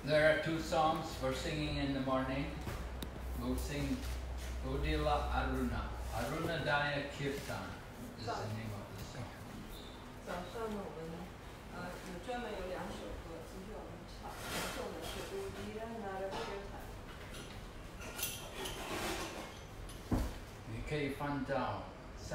There are two songs for singing in the morning. We'll sing Odila Aruna. Arunadaya Kirtan is the name of the song. 早上呢，我们专门有2首歌，今天我们唱的是 Udira Narapirtan。 你可以翻到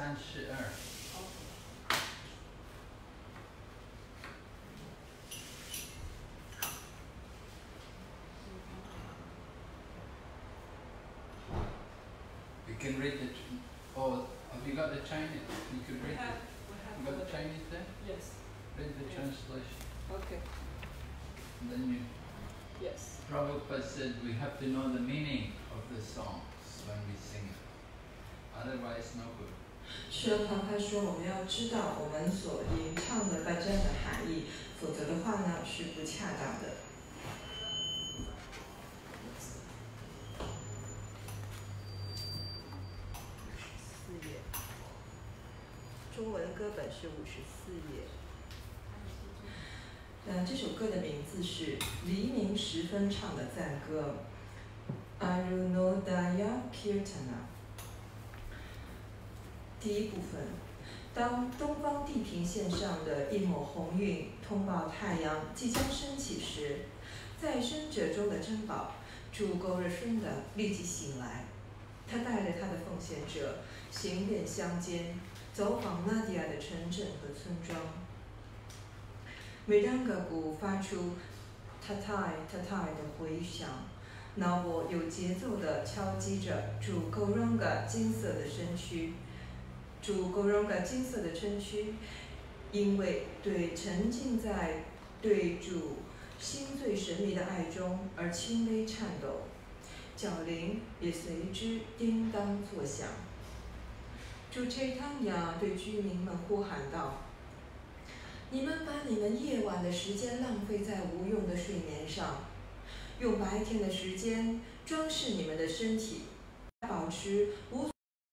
32。You can read the. Oh, have you got the Chinese? You could read it. You got the Chinese there? Yes. Read the translation. Okay. And then you. Yes. Prabhupada said we have to know the meaning of the songs when we sing it. Otherwise, no good. 舍旁他说，我们要知道我们所吟唱的bhajan的含义，否则的话呢是不恰当的。 54页，中文歌本是54页。 这首歌的名字是黎明时分唱的赞歌 ，Arunodaya Kirtana。第一部分，当东方地平线上的一抹红晕通报太阳即将升起时，在生者中的珍宝主Gaurasunda立即醒来，他带着他的奉献者行遍乡间，走访纳迪亚的城镇和村庄。Mridanga鼓发出 tatai tatai 的回响，脑波有节奏地敲击着主Gauranga金色的身躯。主Gauranga金色的身躯，因为对沉浸在对主心最神秘的爱中而轻微颤抖，角铃也随之叮当作响。主Chaitanya对居民们呼喊道：“你们把你们夜晚的时间浪费在无用的睡眠上，用白天的时间装饰你们的身体，保持无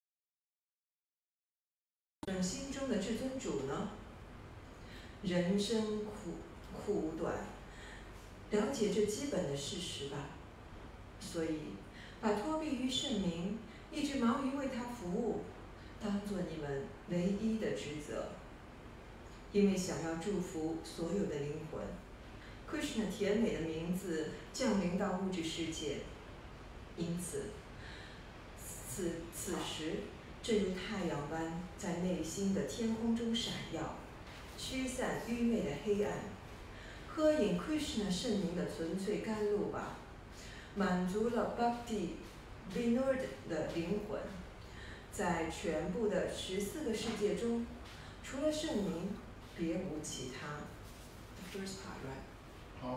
心中的至尊主呢？人生苦短，了解这基本的事实吧。所以，把托庇于圣明，一直忙于为他服务，当做你们唯一的职责。因为想要祝福所有的灵魂 ，Krishna 甜美的名字降临到物质世界，因此，此时。正如太阳般在内心的天空中闪耀，驱散愚昧的黑暗。喝饮 Krishna 圣名的纯粹甘露吧，满足了 Bhakti Vinod 的灵魂。在全部的14个世界中，除了圣名，别无其他。The first part, right?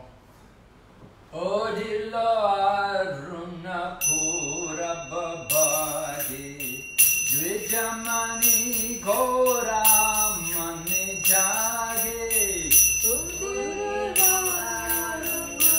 Odila Aruna Pura Babadi Dvijamani Gora Mani Jage Odila Aruna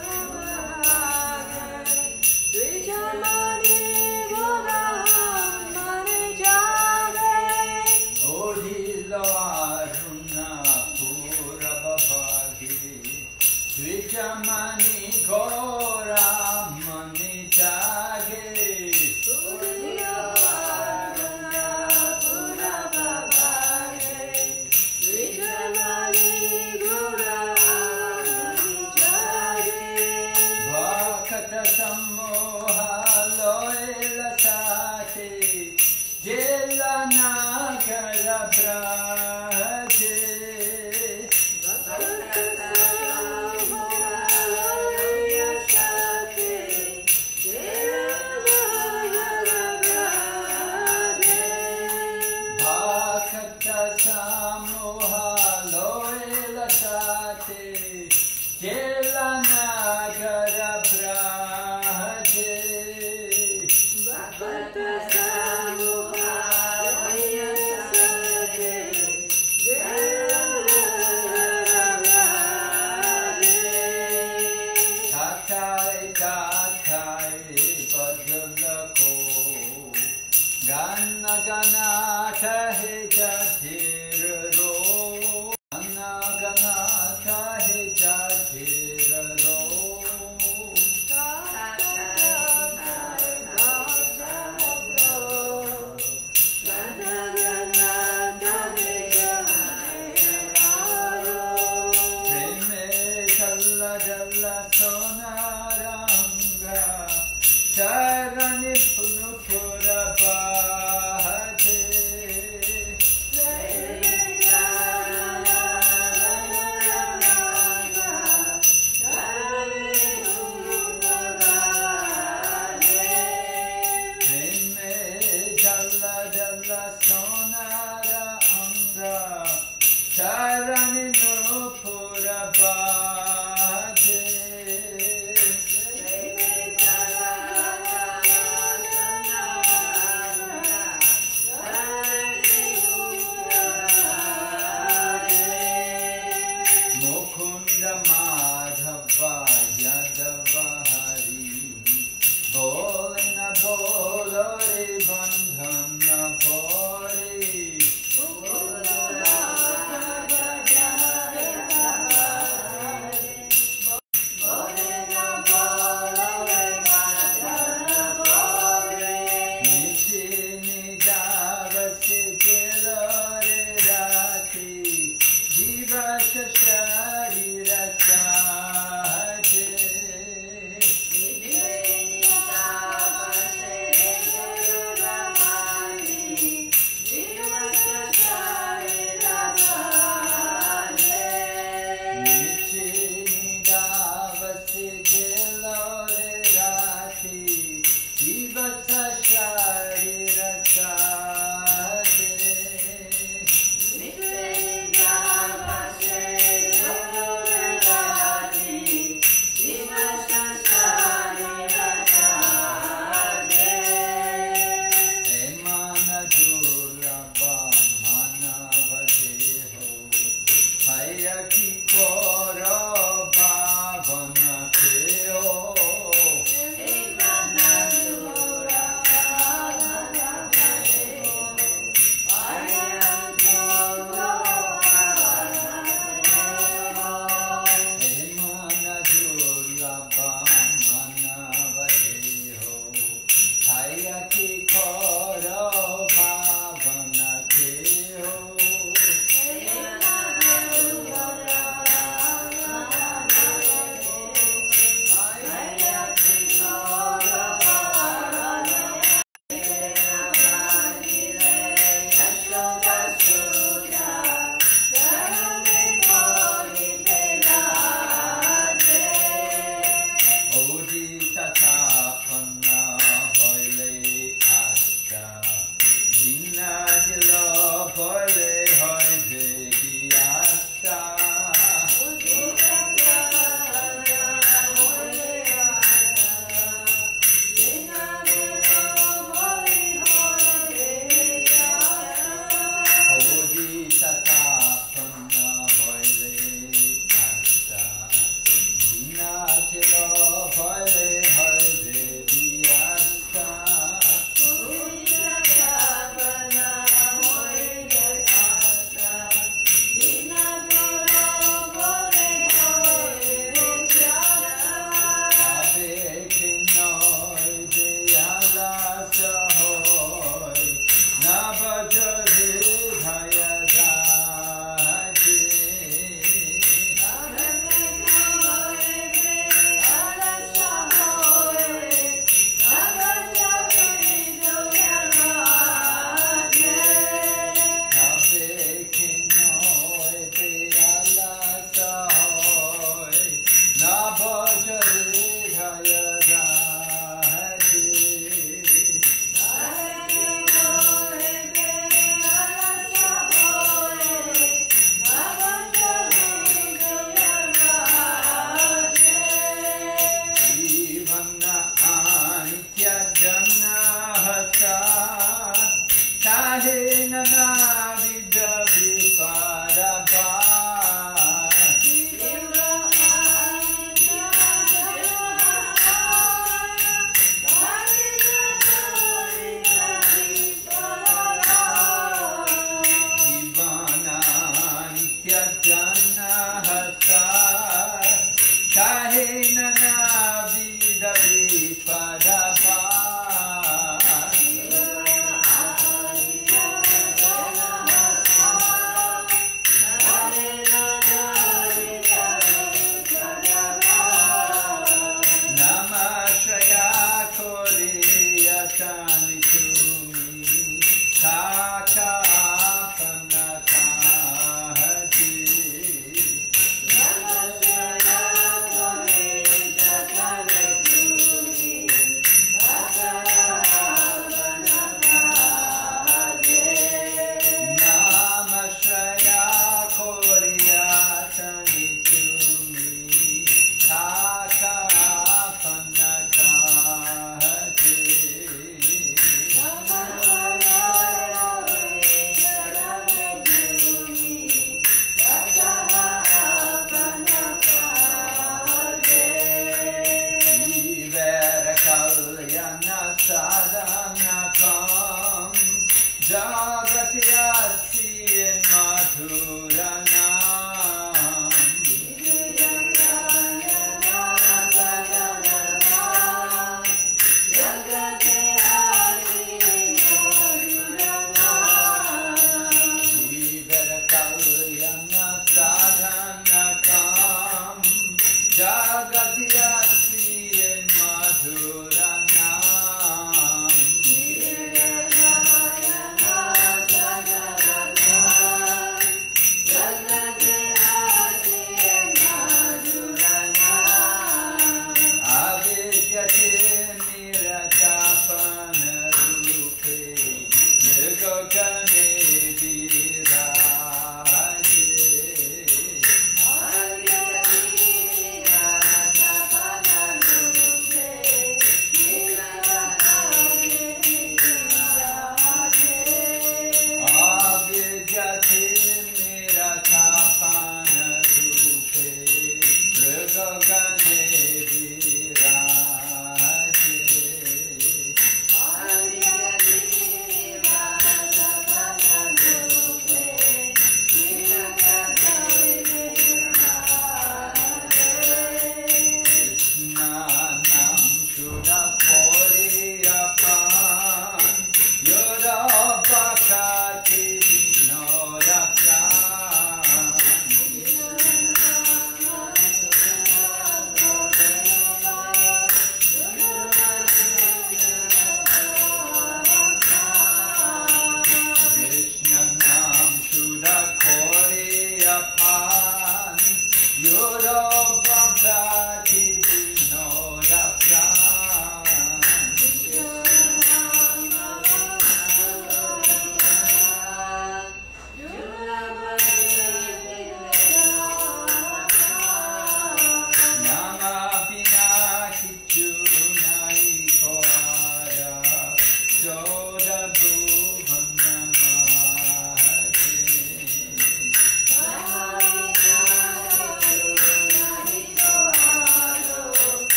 Babadi Dvijamani Gora Mani Jage Odila Aruna Pura Babadi Dvijamani Gora Mani Jage Jai Radharani no Purabhate Mukunda Madhava Yadava Hari Bolena Bolore Bandhana Bori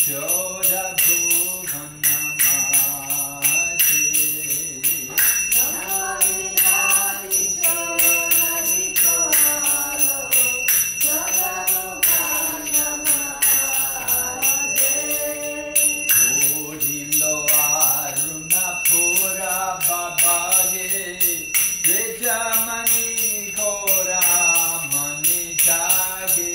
Yashoda Bhuvanamati Odindo Arunapura Babage Vijamani Kora Mani Tage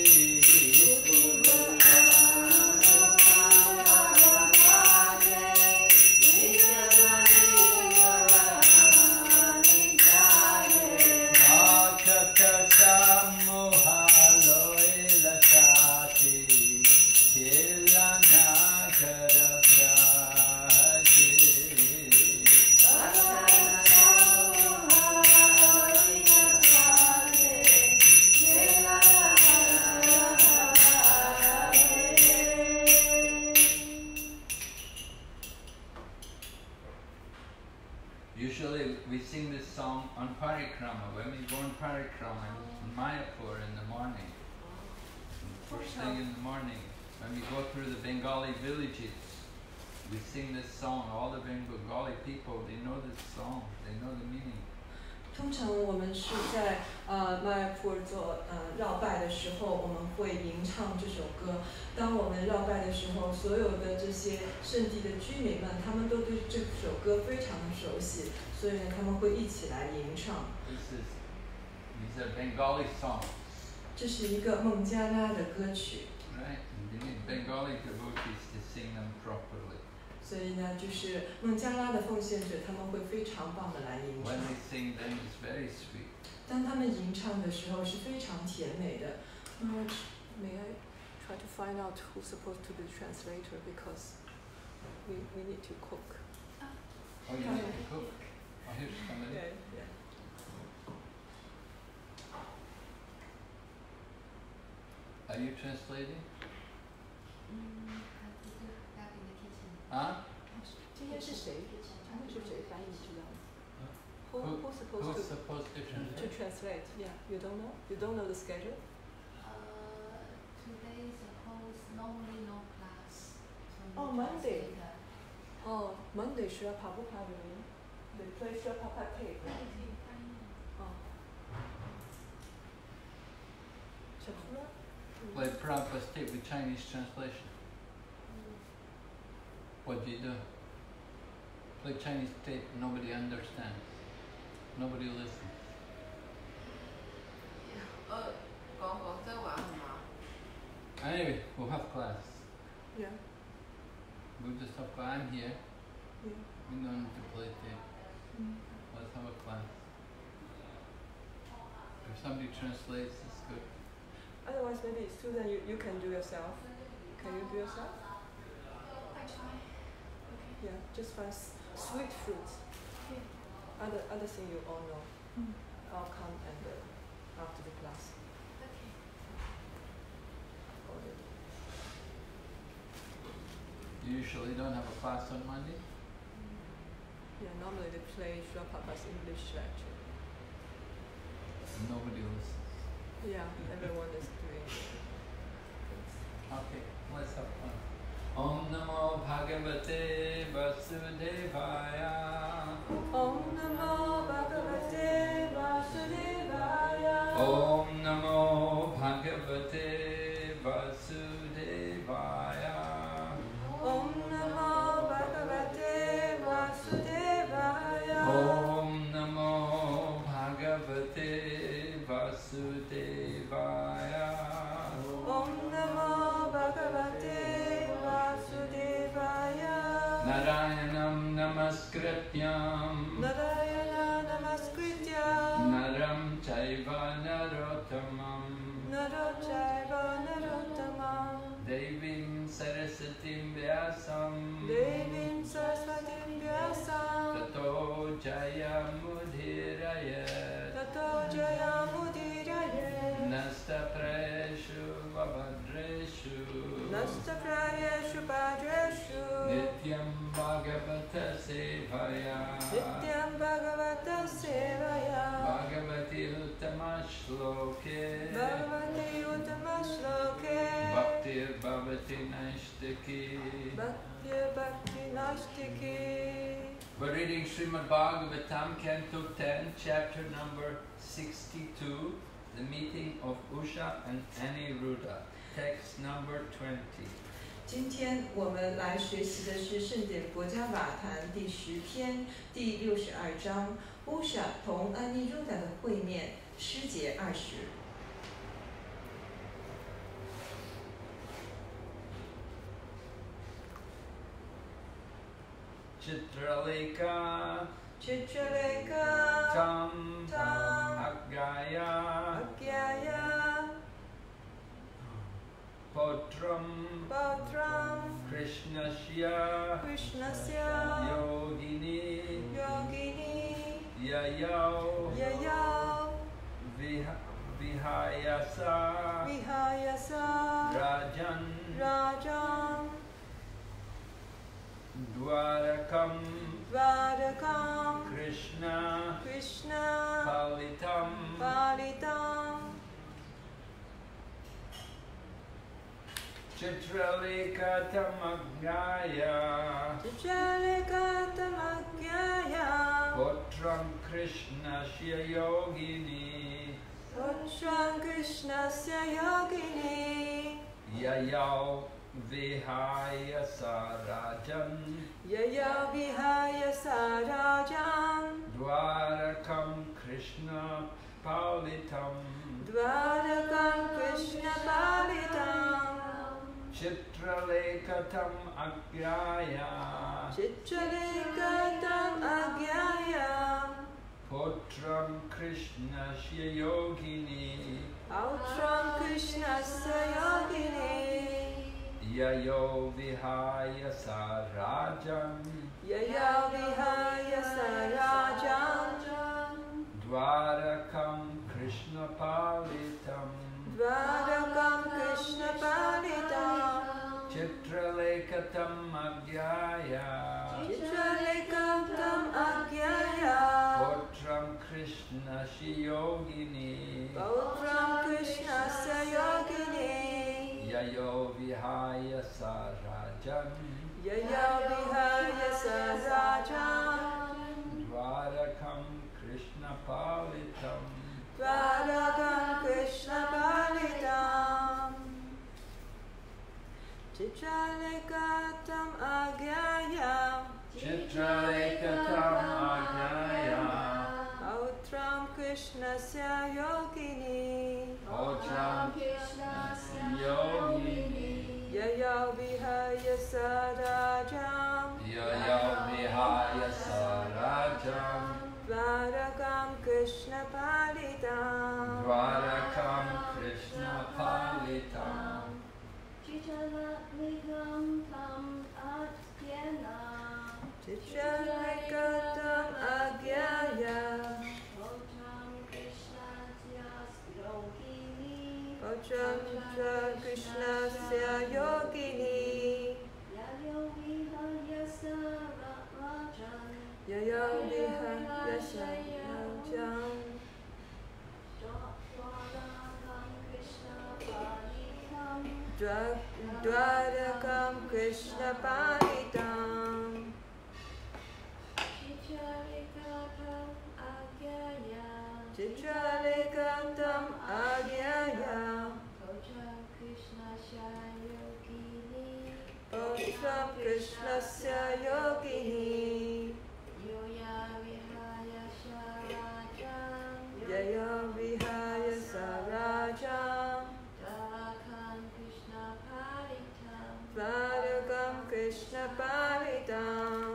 Usually we sing this song on parikrama, when we go on parikrama in Mayapur in the morning. First thing in the morning, when we go through the Bengali villages, we sing this song. All the Bengali people, they know this song, they know the meaning. 通常我们是在麦普尔做绕拜的时候，我们会吟唱这首歌。当我们绕拜的时候，所有的这些圣地的居民们，他们都对这首歌非常的熟悉，所以呢，他们会一起来吟唱。 These are Bengali songs. 这是一个孟加拉的歌曲。 Right, and you need Bengali devotees to sing them properly. 所以呢，就是孟加拉的奉献者，他们会非常棒的来吟唱。 When they sing them, it's very sweet. 当他们吟唱的时候是非常甜美的。May I try to find out who's supposed to be the translator because we need to cook. Oh, you need to cook. Oh, here's somebody. Yeah. Are you translating? Huh? 今天是谁？今天是谁翻译？知道吗？ Who's Who's supposed supposed to to translate? translate? Yeah, you don't know? You don't know the schedule? Today suppose normally no class. So Oh, no Monday. translator. Oh, Monday 是要跑步跑的人。They play 是要跑跑 tape. 可以翻译。 哦。小猪呢？ Play Prabhupada's tape with Chinese translation. What do you do? Play Chinese tape, nobody understands. Nobody listens. 广州话很忙。 Anyway, we'll have class. Yeah. We'll just have class. I'm here. Yeah. We don't need to play tape. Let's have a class. If somebody translates, it's good. Otherwise, maybe Susan, you can do yourself. Can you do yourself? I try. Okay. Yeah. Just find sweet fruits. Okay. Other thing you all know. I'll come and after the class. Okay. You usually don't have a class on Monday? Yeah. Normally they play Srila Papa's English lecture. Nobody listens. Yeah. Everyone is doing. Okay, let's have fun. Om Namo Bhagavate Vasudevaya. Om Namo Bhagavate Vasudevaya. Om Namo Bhagavate Vasudevaya. Om Namo Bhagavate Vasudevaya. Om Namo Bhagavate Vasudevaya. Om Namo Bhagavate Vasudevaya. Narayanam Namaskrityam Narayana Namaskrityam. Naram Chaiva Narottamam Narotchaiva Narottamam. Devim Sarasatim Vyasam Devim Saraswatim Vyasam. Tato Jayamudhirayat Tato Jayamudhirayat. Nastapreshu Vabhadreshu Nastaprayeshu Bhadreshu. Nityam Bhagavata Sevaya Nityam Bhagavata Sevaya. Bhagavati Uttama Shloke Bhagavati Uttama Shloke. Bhakti Bhaktir Bhavati Naistiki. Bhaktir Bhakti Naistiki. We're reading Srimad Bhagavatam, Canto 10, chapter number 62, the meeting of Usha and Aniruddha, text number 20. 今天我们来学习的是圣典国家瓦坛第10篇第62章，Usha 同安妮如达的会面，诗节20。 Chitraleka Chitraleka Tam Agyaya Potram Krishnasya Yogini Yayao Vihayasa Rajan Dwarakam Krishna Palitam Chitralekatam Agnaya Potram Krishnasya Yogini Yayao Vihayasa Rajan Dwarakam Krishna Palitam Chitralekatam Agyaya Potram Krishnasya Yogini Yayo Vihayasa Rajan Dwarakam Krishna Palitam Chitralekatam Agyaya Potram Krishnasya Yogini Yayo Vihayasa Rajan Dwarakam Krishna Palitam Chitralekatam Agyaya Potram Krishnasya Yogini Yayo Vihayasa Rajan Dwarakam Krishna Palitam Chitralekatam Agyaya Potram Krishnasya Yogini Yayo Vihayasa Rajan Dwarakam Krishna Palitam Chitralekatam Agyaya Potram Krishnasya Yogini Yayo Vihayasa Rajan Dwarakam Krishna Palitam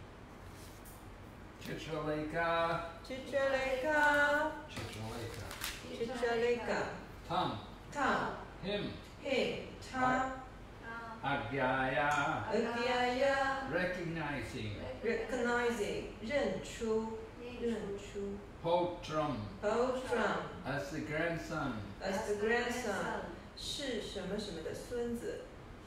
Chitraleka Tam Him Agyaya Recognizing 认出 Potram Potram as the grandson as the grandson 是什么什么的孙子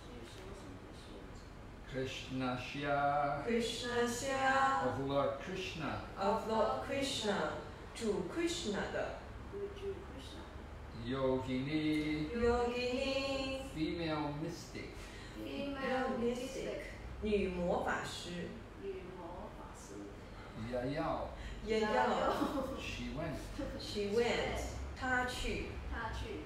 Krishnasya of Lord Krishna of Lord Krishna 主 Krishna 的 Yogini, Yogini, female mystic. Female mystic. 女魔法师。 女魔法师。 Yayao, 也要 she went. She went， 她去。 她去。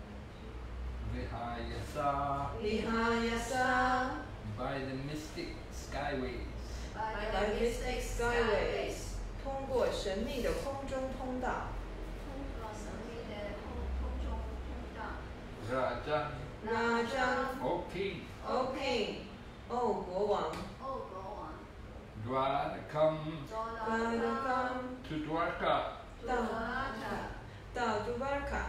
Vihayasa, Vihayasa by the mystic skyways. by mystic skyways， 通过神秘的空中通道。 通过神秘的空中通道。 Raja, 那张 O king. O king， 哦国王。 哦，国王。 Dwarakam 走到 Dwarakam to Dwarka. 到杜巴卡。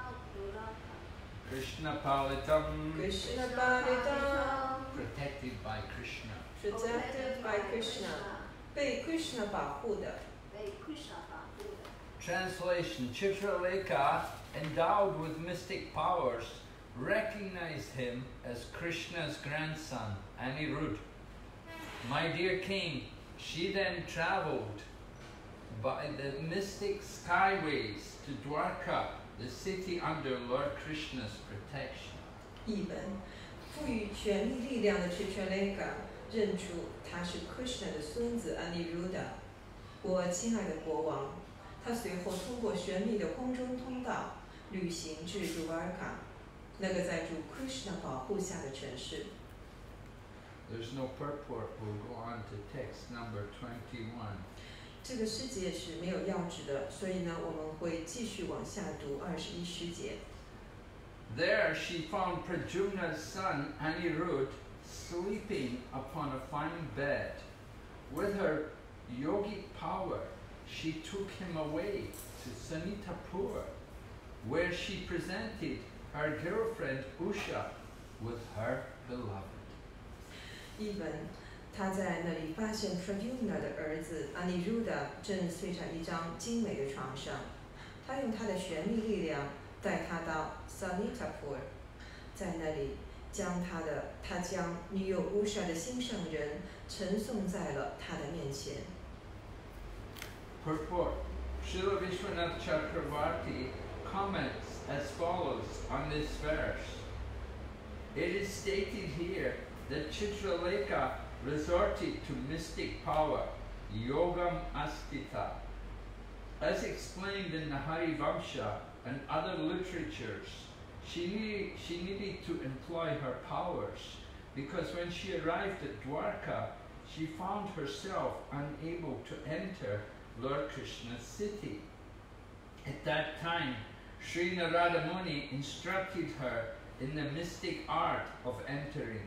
Krishna Palitam, Krishna Palitam protected by Krishna. protected by Krishna， 被 Krishna 保护的。 被 Krishna 保护的。 Translation: Chitralekha, endowed with mystic powers, recognized him as Krishna's grandson, Anirudh. My dear king, she then traveled by the mystic skyways to Dwarka, the city under Lord Krishna's protection. 译本：赋予权力力量的 Chitralekha 认出他是 Krishna 的孙子 Aniruddha。我亲爱的国王，他随后通过神秘的空中通道旅行至 Dwarka， 那个在主 Krishna 保护下的城市。 There's no purport. We'll go on to text number 21. 这个诗节是没有要旨的，所以呢，我们会继续往下读21诗节。 There she found Pradyumna's son Anirudh sleeping upon a fine bed. With her yogic power, she took him away to Sanitapur, where she presented her girlfriend Usha with her beloved. 译本：他在那里发现 Pradyumna 的儿子 Aniruddha 正睡在一张精美的床上，他用他的玄秘力量带他到 Sanitapur， 在那里将女友 Usha 的心上人呈送在了他的面前。 Purport: Srila Vishwanath Chakravarti comments as follows on this verse. It is stated here that Chitralekha resorted to mystic power, Yogam Astita. As explained in the Harivamsha and other literatures, she needed to employ her powers because when she arrived at Dwarka, she found herself unable to enter Lord Krishna's city. At that time, Sri Narada Muni instructed her in the mystic art of entering.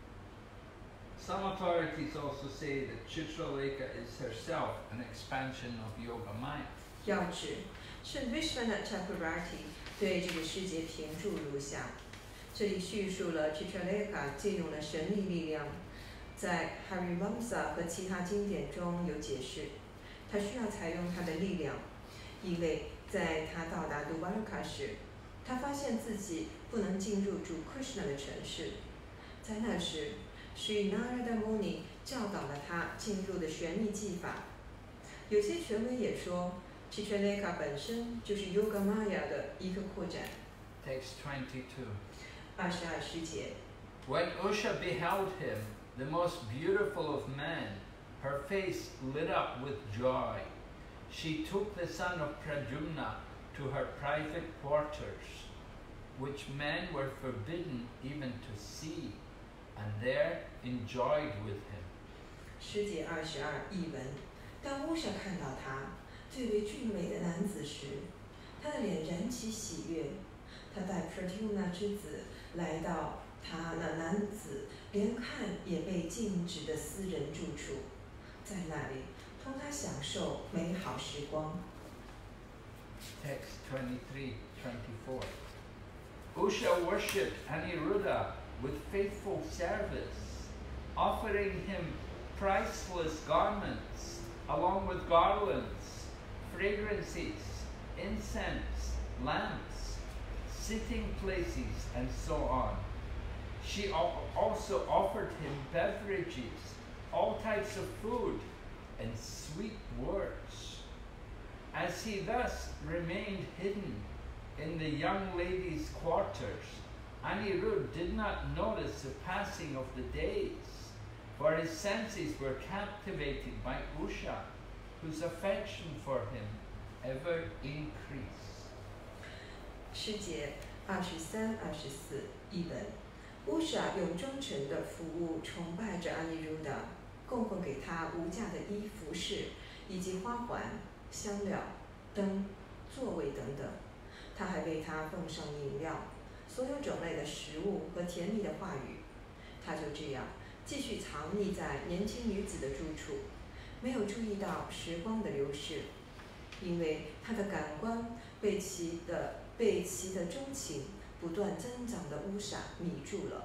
Some authorities also say that Chitralekha is herself an expansion of Yoga Maya. 要旨：圣 Vishwanath Chakravarti 对这个诗节评注如下。这里叙述了 Chitralekha 借用了神秘力量，在 Harivamsa 和其他经典中有解释。他需要采用他的力量，因为在他到达 Dwarka 时，他发现自己不能进入主 Krishna 的城市。在那时，Sri Narada Muni 教导了他进入的玄秘技法。有些权威也说 ，Chitralekha 本身就是 Yoga Maya 的一个扩展。 Text 22. 22诗节。 When Usha beheld him, the most beautiful of men, her face lit up with joy. She took the son of Pradyumna to her private quarters, which men were forbidden even to see, and there enjoyed with him. 诗节22译文：当乌莎看到他最为俊美的男子时，他的脸燃起喜悦。他带 Pradyumna 之子来到他那男子连看也被禁止的私人住处，在那里同他享受美好时光。 Text 23-24. Usha worshipped Aniruddha with faithful service, offering him priceless garments, along with garlands, fragrances, incense, lamps, sitting places, and so on. She also offered him beverages, all types of food, and sweet words. As he thus remained hidden in the young ladies' quarters, Anirudh did not notice the passing of the days, for his senses were captivated by Usha, whose affection for him ever increased. 师节23、24译本。乌莎用忠诚的服务崇拜着阿尼鲁达，供奉给他无价的衣服饰，以及花环、香料、灯、座位等等。他还为他奉上饮料、所有种类的食物和甜蜜的话语。他就这样继续藏匿在年轻女子的住处，没有注意到时光的流逝，因为他的感官被其的钟情不断增长的乌莎迷住了。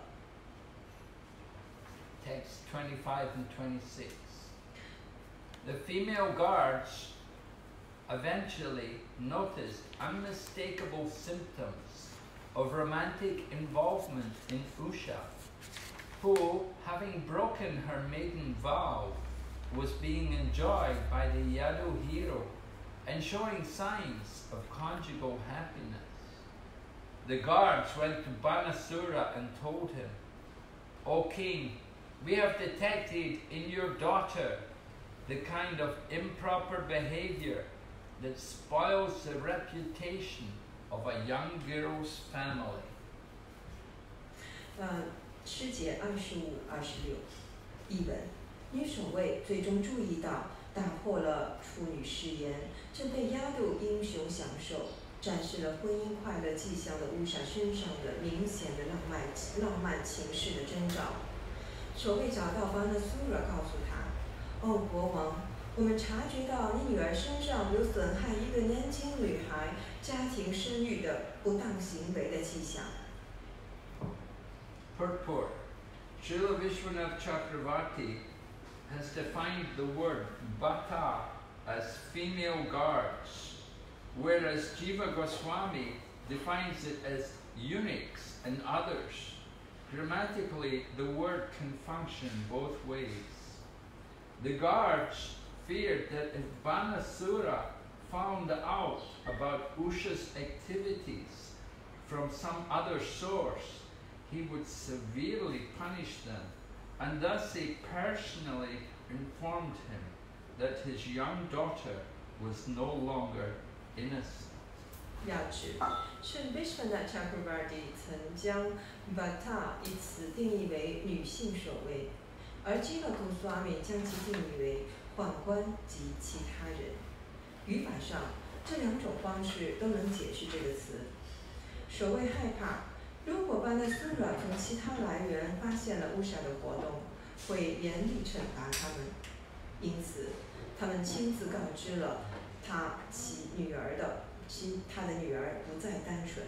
Text 25 and 26. The female guards eventually noticed unmistakable symptoms of romantic involvement in Usha, who, having broken her maiden vow, was being enjoyed by the Yadu hero and showing signs of conjugal happiness. The guards went to Banasura and told him, "O king, we have detected in your daughter the kind of improper behavior that spoils the reputation of a young girl's family." 师节25、26译本。女守卫最终注意到，打破了处女誓言，正被压度英雄享受，展示了婚姻快乐迹象的乌莎身上的明显的浪漫情事的征兆。守卫找到巴纳苏拉，告诉他：“哦，国王，我们察觉到你女儿身上有损害一个年轻女孩家庭声誉的不当行为的迹象。” Purport. Srila Vishwanath Chakravarti has defined the word bhata as female guards, whereas Jiva Goswami defines it as eunuchs and others. Grammatically, the word can function both ways. The guards feared that if Banasura found out about Usha's activities from some other source, he would severely punish them, and thus they personally informed him that his young daughter was no longer innocent. 要旨是 Vishwanath Chakravarti 曾将 Vata 一词定义为女性守卫，而 Jiva Goswami 将其定义为宦官及其他人。语法上，这两种方式都能解释这个词。守卫害怕，如果Banasura从其他来源发现了乌莎的活动，会严厉惩罚他们。因此，他们亲自告知了他的女儿不再单纯。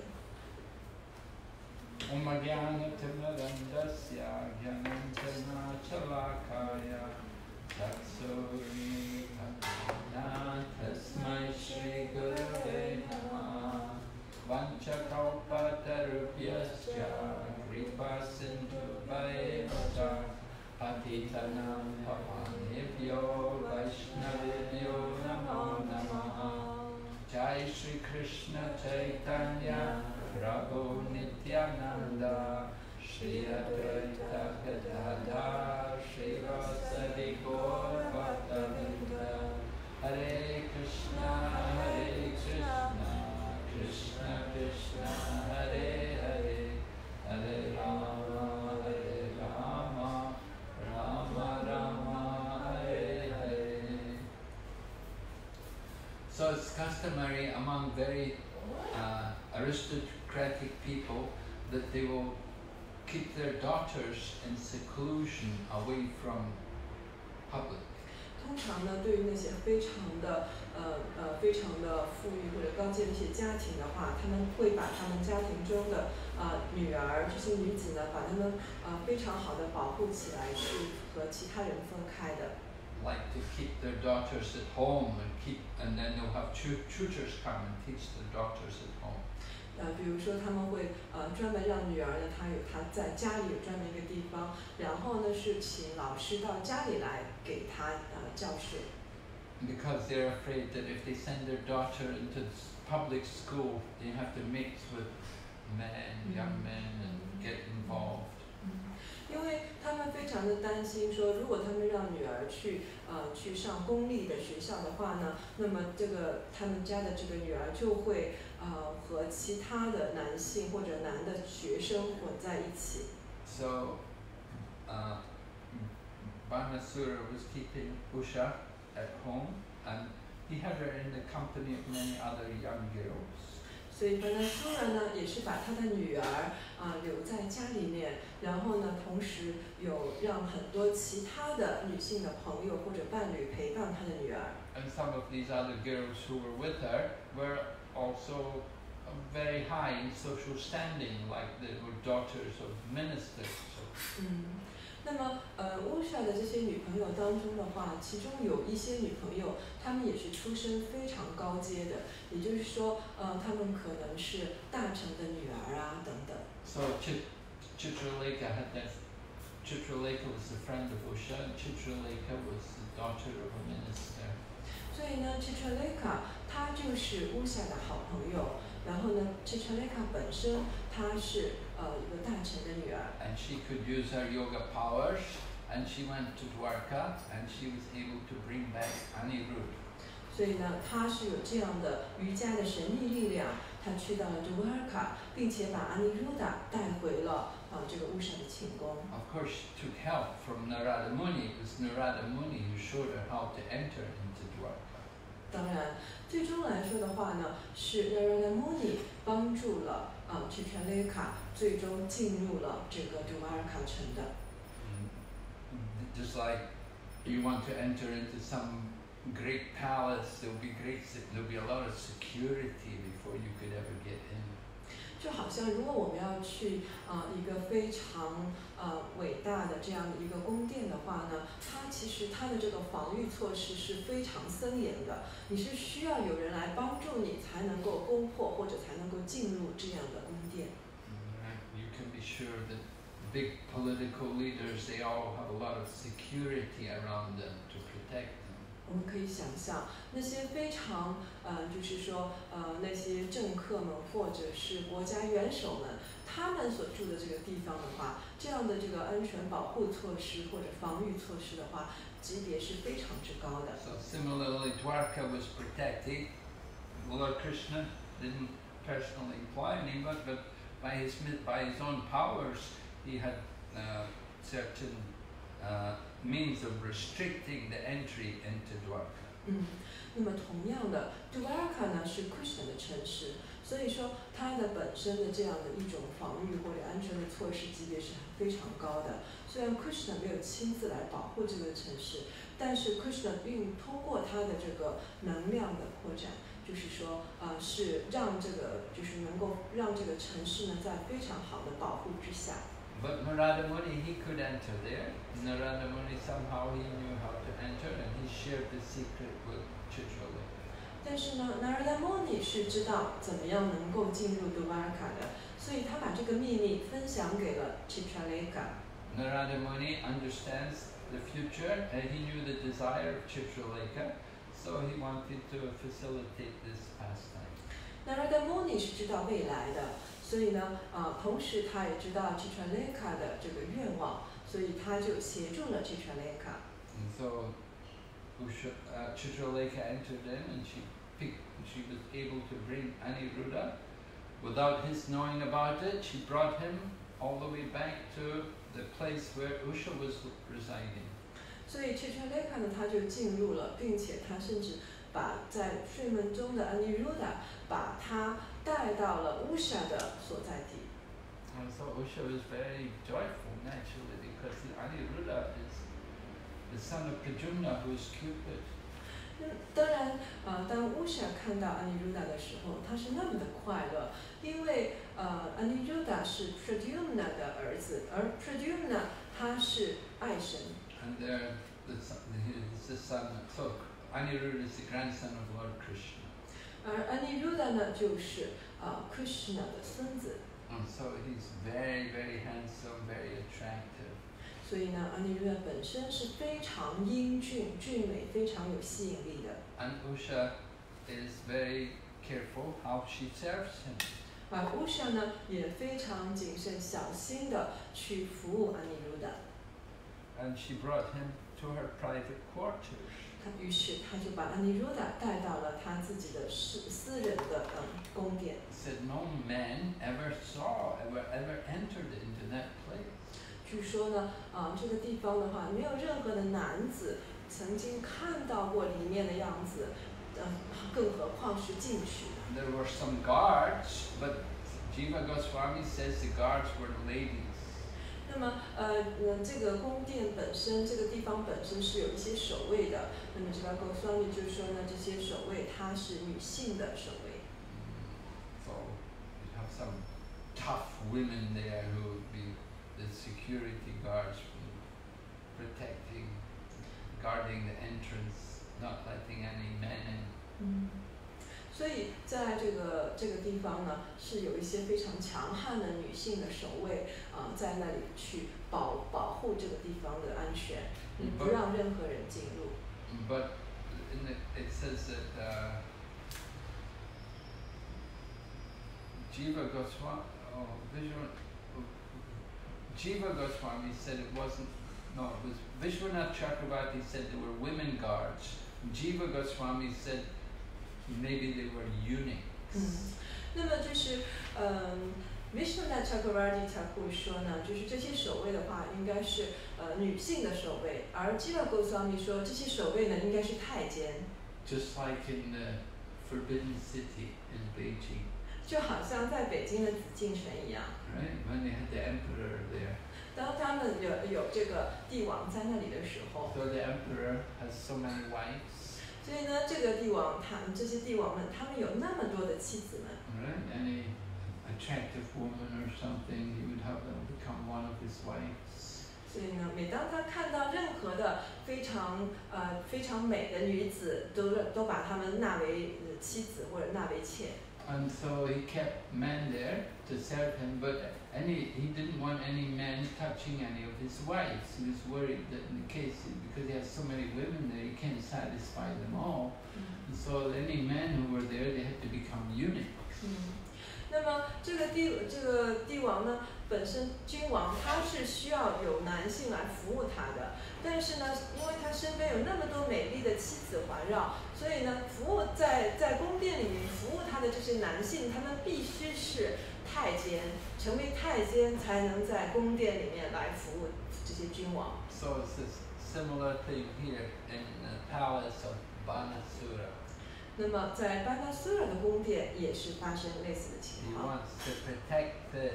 Om Jnana-timirandasya Jnananjana-chalakaya Chaksuri-Katana Tasmai Shri Gurave Namah Vanchakalpatarubhyascha Kripa-sindhubhayeva Patitanam Pavanebhyo Vaishnavibhyo Namo Namaha Jai Shri Krishna Chaitanya Prabhu Nityananda Shri Advaita Gadadhar Shri Vasadi Gaur Bhaktavinda Hare Krishna Krishna Krishna Hare Hare Hare Rama Rama Rama Hare Hare. So it's customary among very aristocratic people that they will keep their daughters in seclusion away from public. 通常呢，对于那些非常的富裕或者高阶的一些家庭的话，他们会把他们家庭中的女儿这些女子呢，把她们非常好的保护起来，是和其他人分开的。 Like to keep their daughters at home and then they'll have tutors come and teach the daughters at home. 比如说他们会专门让女儿呢，她在家里有专门一个地方，然后呢是请老师到家里来给她教授。 Because they're afraid that if they send their daughter into public school, you have to mix with men, young men, and get involved. 因为他们非常的担心说，如果他们让女儿去上公立的学校的话呢，那么他们家的这个女儿就会和其他的男性或者男的学生混在一起。 So, Banasura was keeping Usha at home, and he had her in the company of many other young girls. 所以Banasura呢，也是把他的女儿留在家里面，然后呢，同时有让很多其他的女性的朋友或者伴侣陪伴他的女儿。 And some of these other girls who were with her were also very high in social standing, like they were daughters of ministers. So. 那么乌莎的这些女朋友当中的话，其中有一些女朋友，她们也是出身非常高阶的，也就是说，她们可能是大臣的女儿啊等等。 So Chitralekha was a friend of Usha, and Chitralekha was the daughter of a minister. 所以呢 ，Chitralekha 她就是乌莎的好朋友，然后呢 ，Chitralekha 本身她是一个大臣的女儿。 And she could use her yoga powers, and she went to Dwarka, and she was able to bring back Anirudh. 所以呢，她是有这样的瑜伽的神秘力量，她去到了 Dwarka， 并且把 Aniruddha 带回了这个乌莎的寝宫。 Of course, she took help from Narada Muni. It was Narada Muni who showed her how to enter into Dwarka. 当然，最终来说的话呢，是 Narada Muni 帮助了Chitralekha 最终进入了这个 Dwarka 城的。 Just like you want to enter into some great palace, there'll be a lot of security before you could ever get in. 就好像如果我们要去一个非常伟大的这样的一个宫殿的话呢，它其实它的这个防御措施是非常森严的，你是需要有人来帮助你才能够攻破或者才能够进入这样的宫殿。 You can be sure that big political leaders, they all have a lot of security around them to protect them. 我们可以想象那些非常就是说那些政客们或者是国家元首们，他们所住的这个地方的话，这样的这个安全保护措施或者防御措施的话，级别是非常之高的。 So similarly, Dwarka was protected. Lord Krishna didn't personally employ anyone, but by his own powers, he had certain means of restricting the entry into Dwarka. 那么同样的 ，Dwarka 呢是 Krishna 的城市，所以说它的本身的这样的一种防御或者安全的措施级别是非常高的。虽然 Krishna 没有亲自来保护这个城市，但是 Krishna 并通过他的这个能量的扩展，就是说是让这个就是能够让这个城市呢在非常好的保护之下。 But Narada Muni, he could enter there. Narada Muni, somehow he knew how to enter, and he shared the secret with Chitralekha. 但是呢 ，Narada Muni 是知道怎么样能够进入 Dwarka 的，所以他把这个秘密分享给了 Chitralekha。 Narada Muni understands the future, and he knew the desire of Chitralekha, so he wanted to facilitate this pastime. Narada Muni 是知道未来的，所以呢，同时他也知道 Chitralekha 的这个愿望，所以他就协助了 Chitralekha。 And so Chitralekha entered in, and she was able to bring Aniruddha. Without his knowing about it, she brought him all the way back to the place where Usha was residing. 所以 Chitralekha 呢，他就进入了，并且他甚至把在睡梦中的 Aniruddha 把他带到了 Usha 的所在地。 And so Usha was very joyful naturally because Aniruddha is the son of Pradyumna, who is Cupid. 当然，当 Usha 看到 Aniruddha 的时候，他是那么的快乐，因为Aniruddha 是 Pradyumna 的儿子，而 Pradyumna 他是爱神。 And he's the son. So Aniruddha is the grandson of Lord Krishna. 而 Aniruddha 呢，就是Krishna 的孙子。 And so he's very, very handsome, very attractive. 所以呢 ，Aniruddha 本身是非常英俊、俊美、非常有吸引力的。 And Usha is very careful how she serves him. 乌莎呢也非常谨慎小心的去服务阿尼鲁达。 And she brought him to her private quarters. 于是他就把阿尼鲁达带到了他自己的私人的宫殿。 Said no man ever entered into that place. 据说呢，这个地方的话，没有任何的男子曾经看到过里面的样子，更何况是进去的。 There were some guards, but Jiva Goswami says the guards were ladies. 那么，这个宫殿本身，这个地方本身是有一些守卫的。那么Jiva Goswami就说呢，这些守卫她是女性的守卫。 So you have some tough women there who would be the security guards guarding the entrance, not letting any men in. 所以在这个地方呢，是有一些非常强悍的女性的守卫在那里去保护这个地方的安全，不让任何人进入。 But it says that Jiva Goswami said it wasn't. No, it was Vishwanath Chakravarti said there were women guards. Jiva Goswami said maybe they were eunuchs. 那么就是Vishwanath Chakravarti Thakur 说呢，就是这些守卫的话应该是女性的守卫，而Jiva Goswami 说这些守卫呢应该是太监。 Just like in the Forbidden City in Beijing. 就好像在北京的紫禁城一样。 Right, when they had the emperor there. 当他们有这个帝王在那里的时候。 So the emperor has so many wives. 所以呢，这个帝王这些帝王们，他们有那么多的妻子们。 Right, any attractive woman or something, he would have them become one of his wives. 所以呢，每当他看到任何的非常美的女子，都把她们纳为妻子或者纳为妾。 And so he kept men there to serve him, but he didn't want any men touching any of his wives. He was worried that in the case, because he has so many women there, he can't satisfy them all. And so any men who were there, they had to become eunuchs. 那么这个帝王呢，本身君王他是需要有男性来服务他的，但是呢，因为他身边有那么多美丽的妻子环绕，所以呢，服务在宫殿里面服务他的这些男性，他们必须是太监，成为太监才能在宫殿里面来服务这些君王。 So it's a similar thing here in the palace of Banasura. 那么在班达苏尔的宫殿也是发生类似的情 He 况。 wants to protect the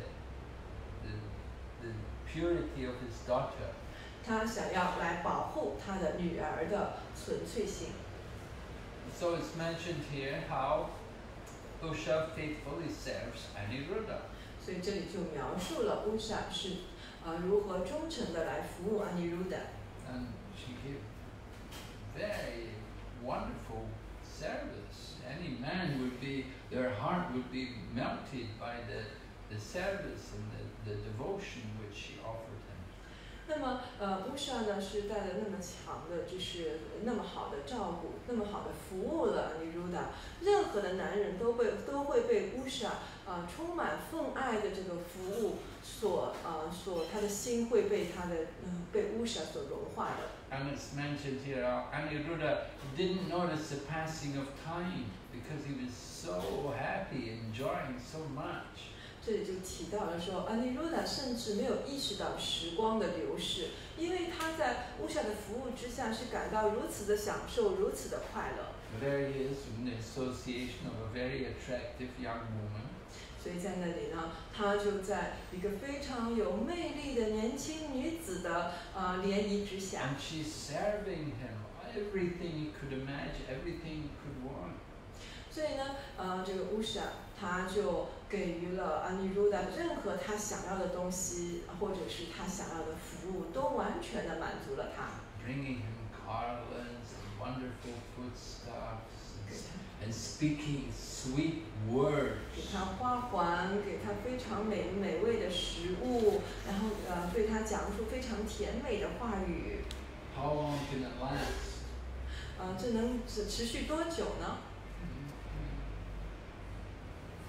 purity of his daughter. 他想要来保护他的女儿的纯粹性。 So it's mentioned here how Usha faithfully serves Aniruddha. 所以这里就描述了乌莎是如何忠诚的来服务阿尼鲁达。 And she gave very wonderful service. Any man their heart would be melted by the service and the devotion which she offered him. 那么乌莎呢是带着那么强的，就是那么好的照顾，那么好的服务了阿尼鲁达。任何的男人都会被乌莎充满奉爱的这个服务他的心会被被乌莎所融化的。 And it's mentioned here, Aniruddha didn't notice the passing of time because he was so happy, enjoying so much. 这里就提到了说，阿尼鲁达甚至没有意识到时光的流逝，因为他在乌莎的服务之下是感到如此的享受，如此的快乐。 There he is in the association of a very attractive young woman. 所以在那里呢，他就在一个非常有魅力的年轻女子的联谊之下。 And she's serving him everything he could imagine, everything he could want. 所以呢，这个乌莎他就给予了阿尼鲁达任何他想要的东西，或者是他想要的服务，都完全的满足了他。 Bringing him garlands and wonderful foodstuffs and speaking sweet words. 给他花环，给他非常美味的食物，然后对他讲述非常甜美的话语。 How long can it last? 这能持续多久呢？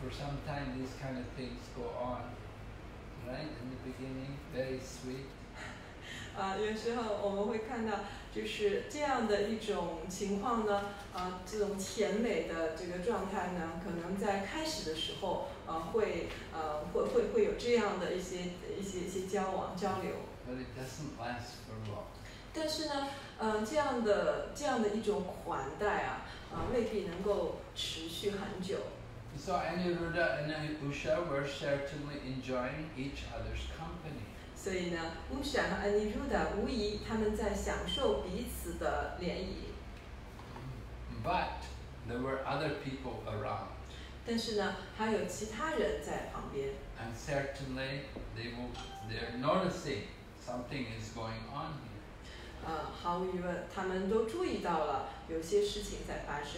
for some time these kind of things go on, right? In the beginning, very sweet. 有时候我们会看到，就是这样的一种情况呢，这种甜美的这个状态呢，可能在开始的时候，会有这样的一些交往交流。 But it doesn't last for long. 但是呢，这样的一种款待啊，未必能够持续很久。 So Aniruddha and Usha were certainly enjoying each other's company. 所以呢，Usha 和 Aniruddha 无疑他们在享受彼此的联谊。 But there were other people around. 但是呢，还有其他人在旁边。 And certainly they're noticing something is going on here. 毫无疑问，他们都注意到了有些事情在发生。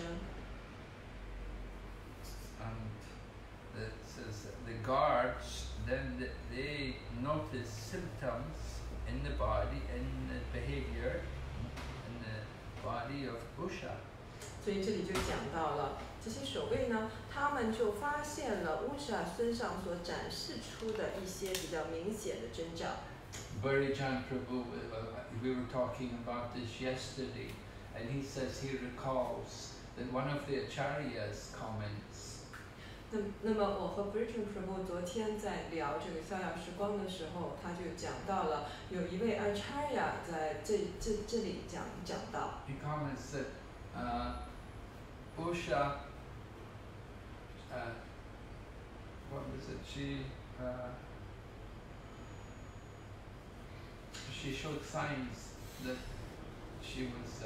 And it says the guards, then they notice symptoms in the body, in the behavior, in the body of Usha. 所以这里就讲到了这些守卫呢，他们就发现了Usha身上所展示出的一些比较明显的征兆。 Burijan Prabhu, we were talking about this yesterday, and he says he recalls that one of the acharyas comments. 那么我和 Burijan Prabhu 昨天在聊这个逍遥时光的时候，他就讲到了有一位 acharya 在这里讲到。 He comments that Usha, what was it? She showed signs that she was.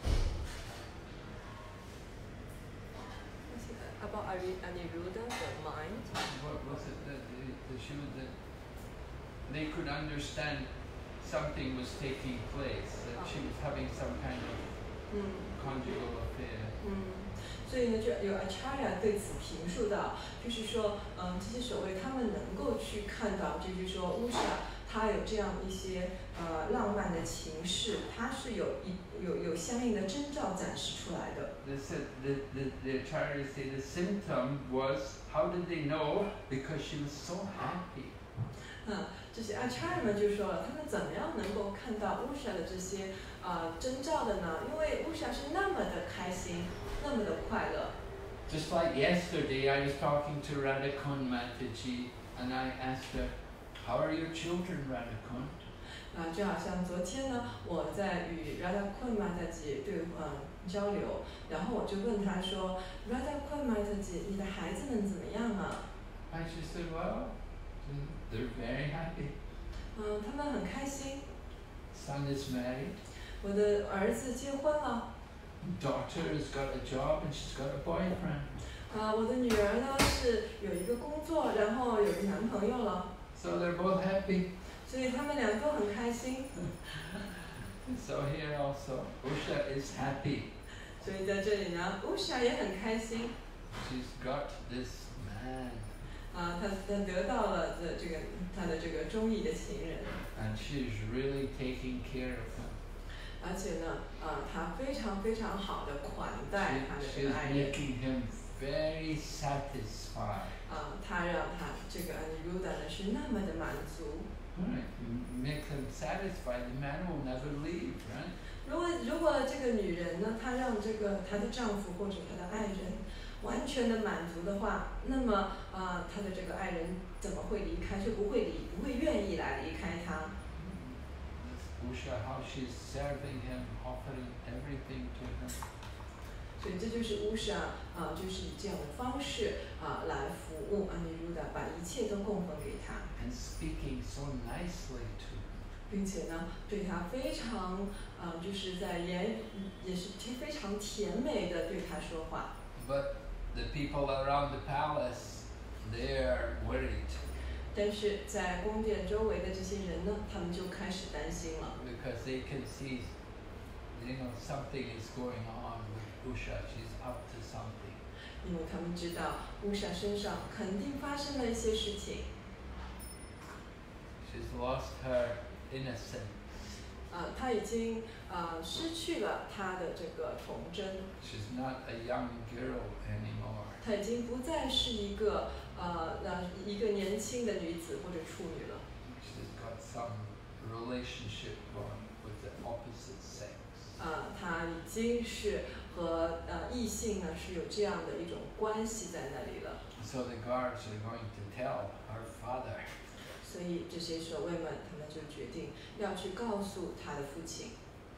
About Aniruddha, the mind. What was it that she was? They could understand something was taking place. That she was having some kind of conjugal affair. 所以呢，就有 acharya 对此评述到，就是说，这些守卫他们能够去看到，就是说Usha他有这样一些浪漫的情事，他是有相应的征兆展示出来的。 The acharya say the symptom was, how did they know? Because she was so happy. 这些 acharya 们就说了，他们怎么样能够看到Usha的这些征兆的呢？因为Usha是那么的开心，那么的快乐。 Just like yesterday, I was talking to Radhakund Mataji, and I asked her, "How are your children, Radhakund?" 就好像昨天呢，我在与 Radhakund Mataji 交流，然后我就问他说 ，Radhakund Mataji， 你的孩子们怎么样啊？ And she said, "Well, they're very happy. 他们很开心。 Son is married. 我的儿子结婚了。 Daughter has got a job and she's got a boyfriend. 我的女儿呢是有一个工作，然后有个男朋友了。 So they're both happy." 所以他们俩都很开心。 So here also, Usha is happy. 所以在这里呢 ，Usha 也很开心。 She's got this man. 她得到了她的这个中意的情人。 And she's really taking care of him. 而且呢，她非常非常好的款待她的这 She's 个爱人。 making him very satisfied. 她让他这个 Aniruddha 呢是那么的满足。 Right. Make him satisfied. The man will never leave, right? 如果这个女人呢，她让她的丈夫或者她的爱人完全的满足的话，那么她的这个爱人怎么会离开？就不会愿意来离开她。 Usha, how she's serving him, offering everything to him. 所以这就是 Usha 就是以这样的方式来服务 Aniruddha， 把一切都供奉给他。 And speaking so nicely to him. 并且呢，对他非常就是在也是非常甜美的对他说话。 But the people around the palace, they're worried. 但是在宫殿周围的这些人呢，他们就开始担心了。 Because they can see, something is going on with Usha. She's up to something. 因为他们知道Usha身上肯定发生了一些事情。 She's lost her innocence. 他已经失去了他的这个童真， She's not a young girl anymore. 她已经不再是一个年轻的女子或者处女了。 She's got some relationship going with the opposite sex. 她已经是和异性呢是有这样的一种关系在那里了。 So the guards are going to tell her father. 所以这些守卫们，他们就决定要去告诉他的父亲。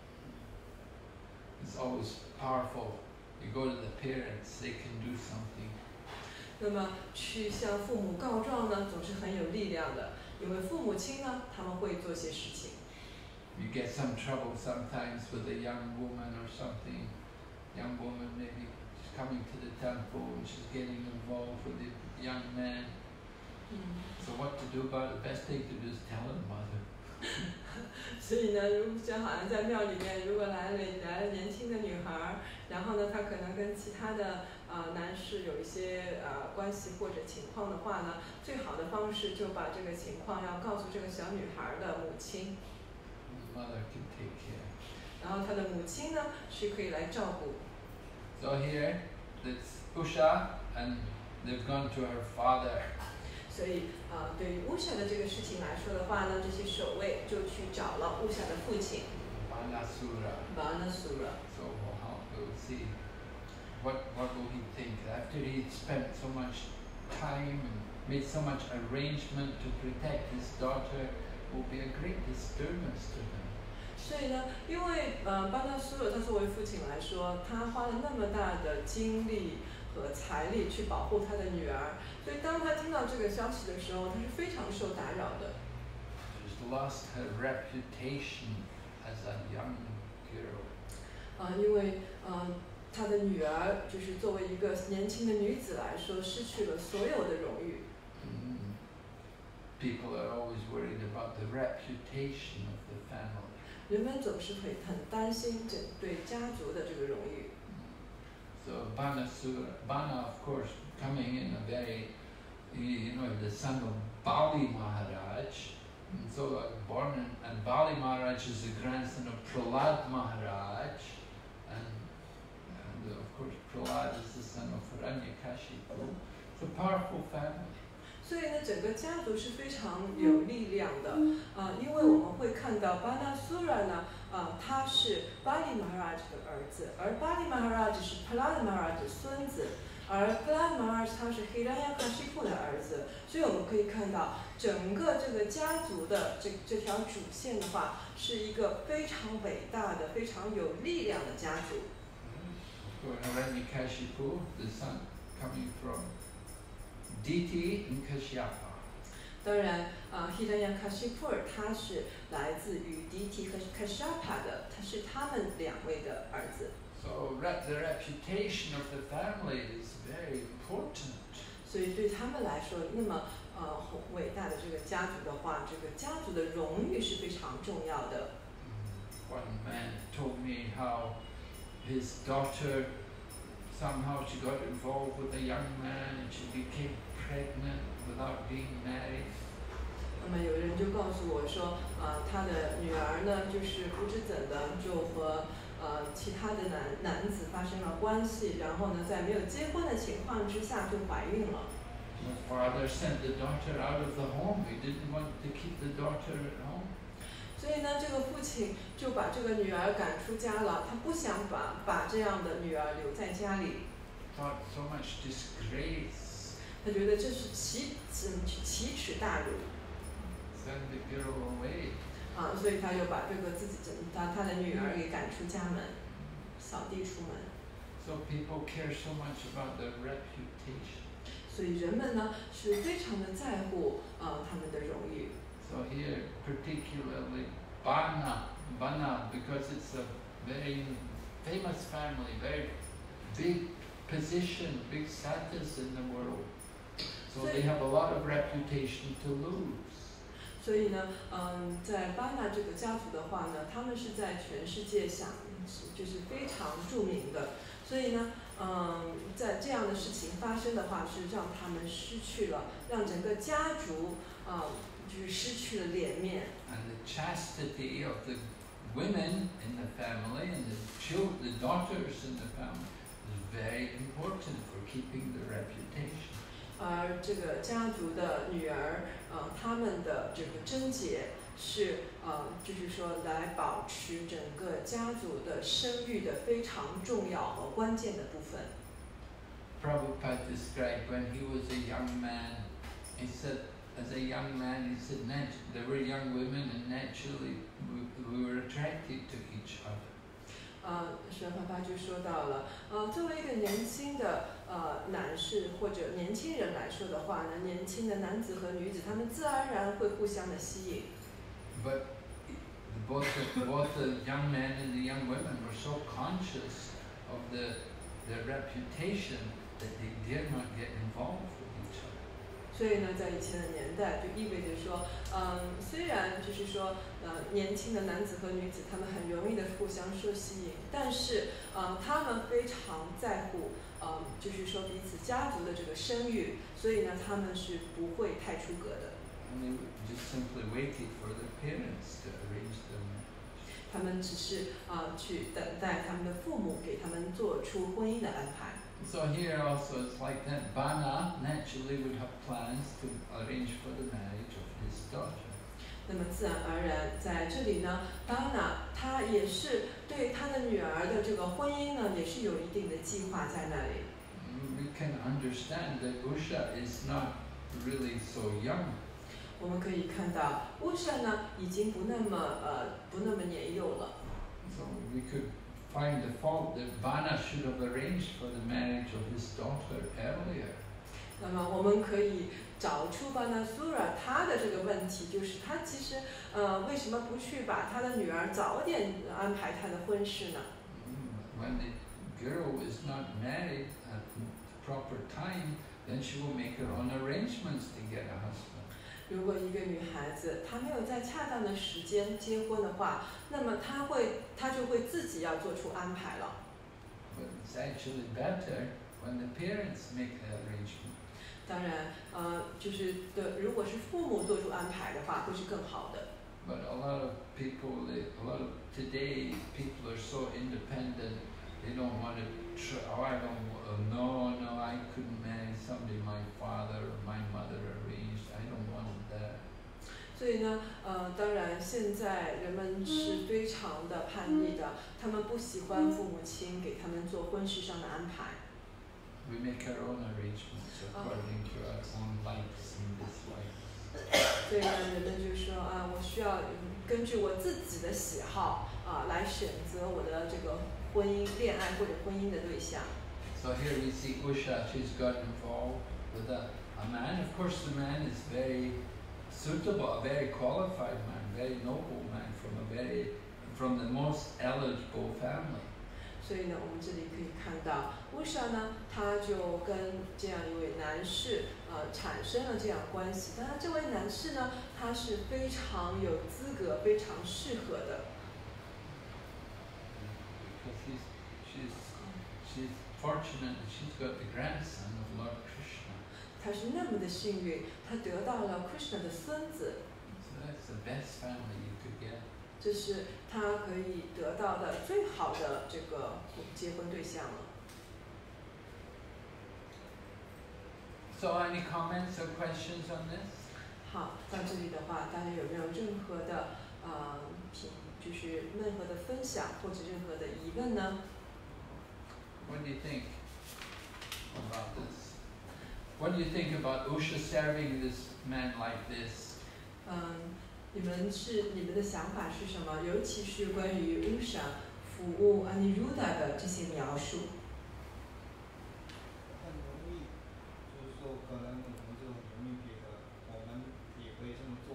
It's always powerful. You go to the parents, they can do something. 那么去向父母告状呢，总是很有力量的，因为父母亲呢，他们会做些事情。 You get some trouble sometimes with a young woman or something. Young woman maybe she's coming to the temple and she's getting involved with the young man. So what to do about it? The best thing to do is tell her mother. 所以呢，就好像在庙里面，如果来了年轻的女孩，然后呢，她可能跟其他的男士有一些关系或者情况的话呢，最好的方式就把这个情况要告诉这个小女孩的母亲。 The mother can take care. 然后她的母亲呢是可以来照顾。 So here, it's Usha, and they've gone to her father. 所以对于乌夏的这个事情来说的话呢，这些守卫就去找了乌夏的父亲 Banasura. Banasura。 So we'll see what will he think after he spent so much time and made so much arrangement to protect his daughter. Will be a great disturbance to him. 所以呢，因为巴纳苏尔他作为父亲来说，他花了那么大的精力和财力去保护他的女儿，所以当他听到这个消息的时候，他是非常受打扰的。 She's lost her reputation as a young girl. 因为他的女儿就是作为一个年轻的女子来说，失去了所有的荣誉。 People are always worried about the reputation of the family. 人们总是会很担心对家族的这个荣誉。 So Bana, of course, coming in a very, the son of Bali Maharaj. And so born in, and Bali Maharaj is the grandson of Prahlad Maharaj. And of course, Prahlad is the son of Hiranyakashipu. It's a powerful family. 所以呢，整个家族是非常有力量的因为我们会看到巴纳苏拉呢，他是巴利马哈拉的儿子，而巴利马哈拉是普拉德马哈拉的孙子，而普拉德马哈拉他是黑拉亚卡西库的儿子，所以我们可以看到整个这个家族的这条主线的话，是一个非常伟大的、非常有力量的家族。 Hiranyakashipu, the son coming from Diti and Kashyapa. 当然Hiranyakashipu 他是来自于 Diti 和 Kashyapa 的，他是他们两位的儿子。 So the reputation of the family is very important. 所以对他们来说，那么伟大的这个家族的话，这个家族的荣誉是非常重要的。 One man told me how his daughter somehow she got involved with a young man and she became pregnant without being married. 那么有人就告诉我说，他的女儿呢，就是不知怎的就和其他的男子发生了关系，然后呢，在没有结婚的情况之下就怀孕了。 The father sent the daughter out of the home. He didn't want to keep the daughter at home. 所以呢，这个父亲就把这个女儿赶出家了，他不想把这样的女儿留在家里。 Thought so much disgrace. 他觉得这是奇耻大辱。 Send the girl away. 所以他就把这个他的女儿给赶出家门，扫地出门。 So people care so much about their reputation. 所以人们呢是非常的在乎他们的荣誉。 So here, particularly Bana, because it's a very famous family, very big position, big status in the world. So they have a lot of reputation to lose. 所以呢，在巴纳这个家族的话呢，他们是在全世界就是非常著名的。所以呢，在这样的事情发生的话，是让他们失去了，让整个家族就是失去了脸面。 And the chastity of the women in the family and the daughters in the family is very important for keeping the reputation. 而这个家族的女儿，她们的这个贞洁是就是说来保持整个家族的声誉的非常重要和关键的部分。 Prabhupada described when he was a young man, he said, as a young man, he said, there were young women and naturally we were attracted to each other. 玄法就说到了，作为一个年轻的男士或者年轻人来说的话呢，年轻的男子和女子，他们自然而然会互相的吸引。 But both the young men and the young women were so conscious of their reputation that they did not get involved with each other. 所以呢，在以前的年代，就意味着说，虽然就是说，年轻的男子和女子他们很容易的互相受吸引，但是，他们非常在乎，就是说彼此家族的这个声誉，所以呢，他们是不会太出格的。 And they just simply waited for their parents to arrange their marriage. 他们只是去等待他们的父母给他们做出婚姻的安排。 So here also it's like that. Bana naturally would have plans to arrange for the marriage of his daughter. 那么自然而然，在这里呢，巴拿他也是对他的女儿的这个婚姻呢，也是有一定的计划在那里。 We can understand that Usha is not really so young. 我们可以看到，乌舍呢已经不那么年幼了。 So we could find the fault that Bana should have arranged for the marriage of his daughter earlier. 那么我们可以找出巴拿苏拉他的这个问题，就是他其实为什么不去把他的女儿早点安排他的婚事呢？ When the girl is not married at the proper time, then she will make her own arrangements to get a husband. 如果一个女孩子她没有在恰当的时间结婚的话，那么她就会自己要做出安排了。 But it's actually better when the parents make the arrangement. 当然，如果是父母做出安排的话，会是更好的。 But a lot of today people are so independent. They don't want to. No, I couldn't marry somebody my father or my mother arranged. I don't want that. 所以呢，当然现在人们是非常的叛逆的，他们不喜欢父母亲给他们做婚事上的安排。 We make our own arrangements according to our own likes and dislikes. 所以呢，人们就说我需要根据我自己的喜好来选择我的这个婚姻、恋爱或者婚姻的对象。 So here we see Usha, she's got involved with a man. Of course, the man is very suitable, a very qualified man, very noble man from the most eligible family. 所以呢，我们这里可以看到，乌莎呢，他就跟这样一位男士产生了这样关系。当然，这位男士呢，他是非常有资格、非常适合的。 Because she's fortunate that she's got the grandson of Lord Krishna. 他是那么的幸运，他得到了 Krishna 的孙子。 So that's the best family you could get. 这是他可以得到的最好的这个结婚对象了。 So any comments or questions on this? 好，到这里的话，大家有没有任何的就是任何的分享或者任何的疑问呢？ What do you think about this? What do you think about Usha serving this man like this? 你们的想法是什么？尤其是关于乌莎服务Aniruddha的这些描述。 很容易，就是说，可能我们就很容易觉得，我们也可以这么做。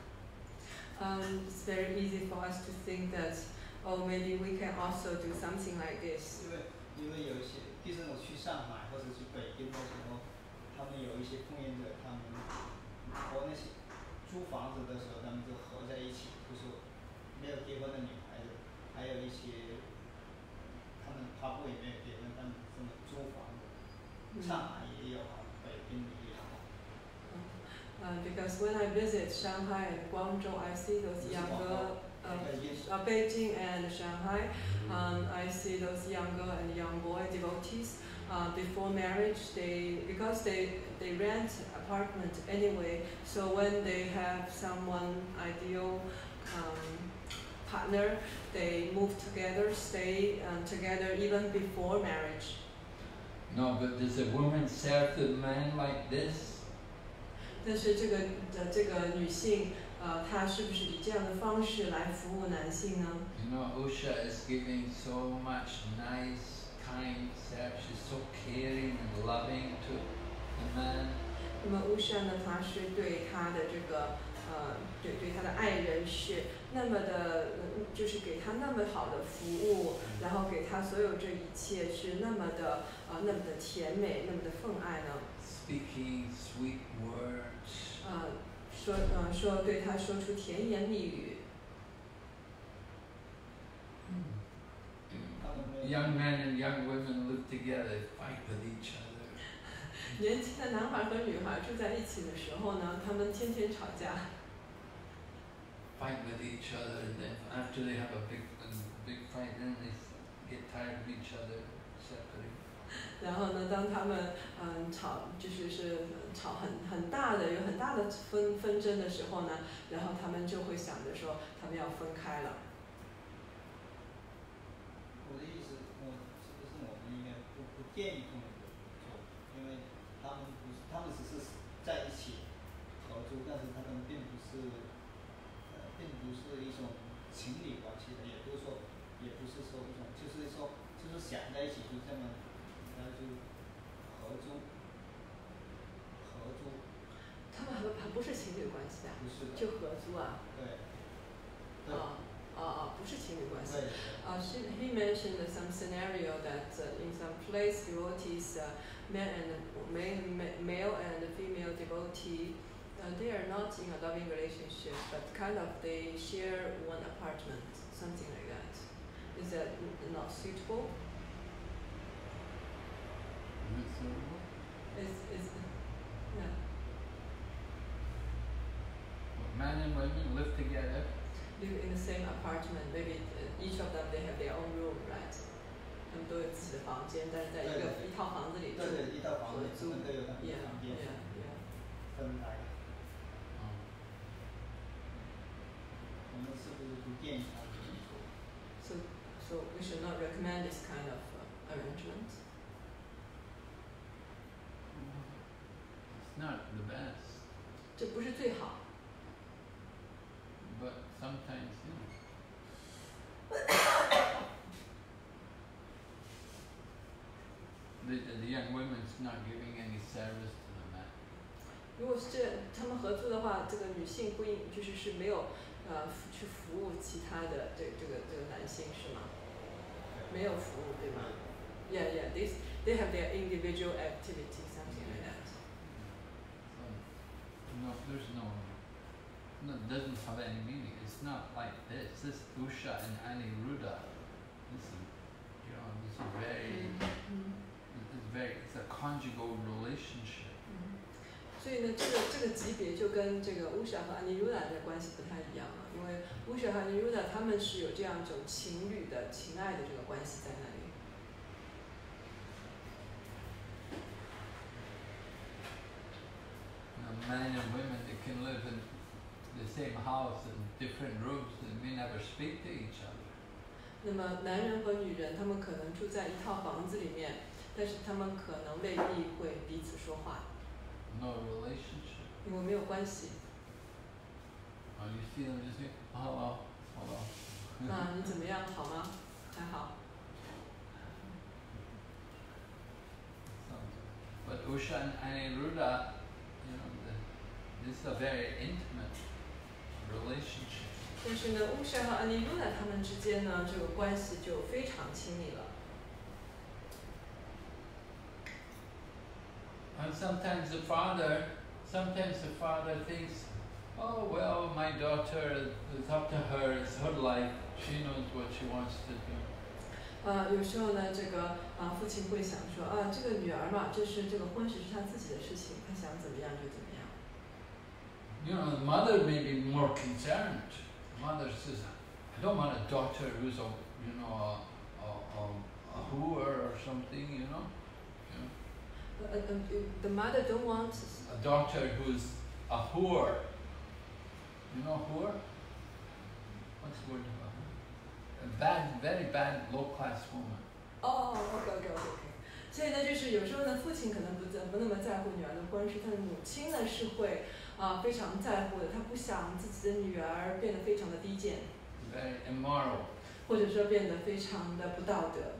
It's very easy for us to think that, oh, maybe we can also do something like this. 因为有一些，毕竟我去上海或者去北京的时候，他们有一些婚姻者，他们和那些租房子的时候，他们就合在一起，就是没有结婚的女孩子，还有一些他们也没有结婚，他们这么租房子。上海也有啊，北京也有。 Because when I visit Shanghai and Guangzhou, I see those Beijing and Shanghai, I see those younger and young boy devotees. Before marriage, because they rent apartment anyway. So when they have someone ideal partner, they move together, stay together even before marriage. No, but does a woman serve the man like this? 但是这个女性，她是不是以这样的方式来服务男性呢？ You know, Usha is giving so much nice, kind service. She's so caring and loving to the man. 那么乌莎呢，她是对她的这个对她的爱人是那么的，就是给她那么好的服务，然后给她所有这一切是那么的甜美，那么的奉爱呢？ Speaking sweet words. 说对她说出甜言蜜语。 Young men and young women live together, fight with each other. 年轻的男孩和女孩住在一起的时候呢，他们天天吵架。 Fight with each other, and then after they have a big fight, then they get tired of each other, separate. 然后呢，当他们吵吵很大的有很大的纷争的时候呢，然后他们就会想着说他们要分开了。 我的意思，是不是我们应该不建议这么做，因为他们只是在一起合租，但是他们并不是一种情侣关系的，也不是说一种，就是想在一起就这么，然后就合租。 他们还不是情侣关系啊？ 不是的。 就合租啊？ 对。 不是情侣关系。He mentioned some scenario that in some place devotees, male and female devotee, they are not in a loving relationship, but kind of they share one apartment, something like that. Is that not suitable? Yeah. Men and women live together. Live in the same apartment. Maybe each of them they have their own room, right? 他们都有自己的房间，但是在一套房子里住。 对，一套房子租。 都有他们的房间。分开。我们是不是不建议他们这么做？ So we should not recommend this kind of arrangement. It's not the best. 这不是最好。 But sometimes, the young woman's not giving any service to the man. 如果是他们合租的话，这个女性不应是没有去服务其他的这个男性是吗？没有服务对吗 ？Yeah, they have their individual activity, something like that. No, it doesn't have any meaning. It's not like this. This Usha and Aniruddha, this is it's a conjugal relationship. 所以呢，这个级别就跟这个乌莎和安妮鲁达的关系不太一样了，因为乌莎和安妮鲁达他们是有这样一种情侣的情爱的这个关系在那里。 Men and women, they can live in the same house in different rooms and may never speak to each other. 那么男人和女人，他们可能住在一套房子里面，但是他们可能未必会彼此说话。 No relationship. 因为没有关系。 You see them just say, hello. 你怎么样？好吗？还好。 But Usha and Aniruddha, this is a very intimate relationship. 但是呢，乌莎和安妮鲁达他们之间呢，这个关系就非常亲密了。 And sometimes the father thinks, oh well, my daughter, it's up to her, it's her life, she knows what she wants to do. 有时候呢，这个父亲会想说这个女儿嘛，这个婚事是她自己的事情，她想怎么样就怎么样。 The mother may be more concerned. The mother says, don't want a daughter who's a, you know, a whore or something, you know. The mother don't want A daughter who's a whore. You know whore? What's the word about her? A bad, very bad, low-class woman. OK。所以呢，就是有时候呢，父亲可能不那么在乎女儿的婚事，但是母亲呢是会非常在乎的，她不想自己的女儿变得非常的低贱， Very immoral. 或者说变得非常的不道德。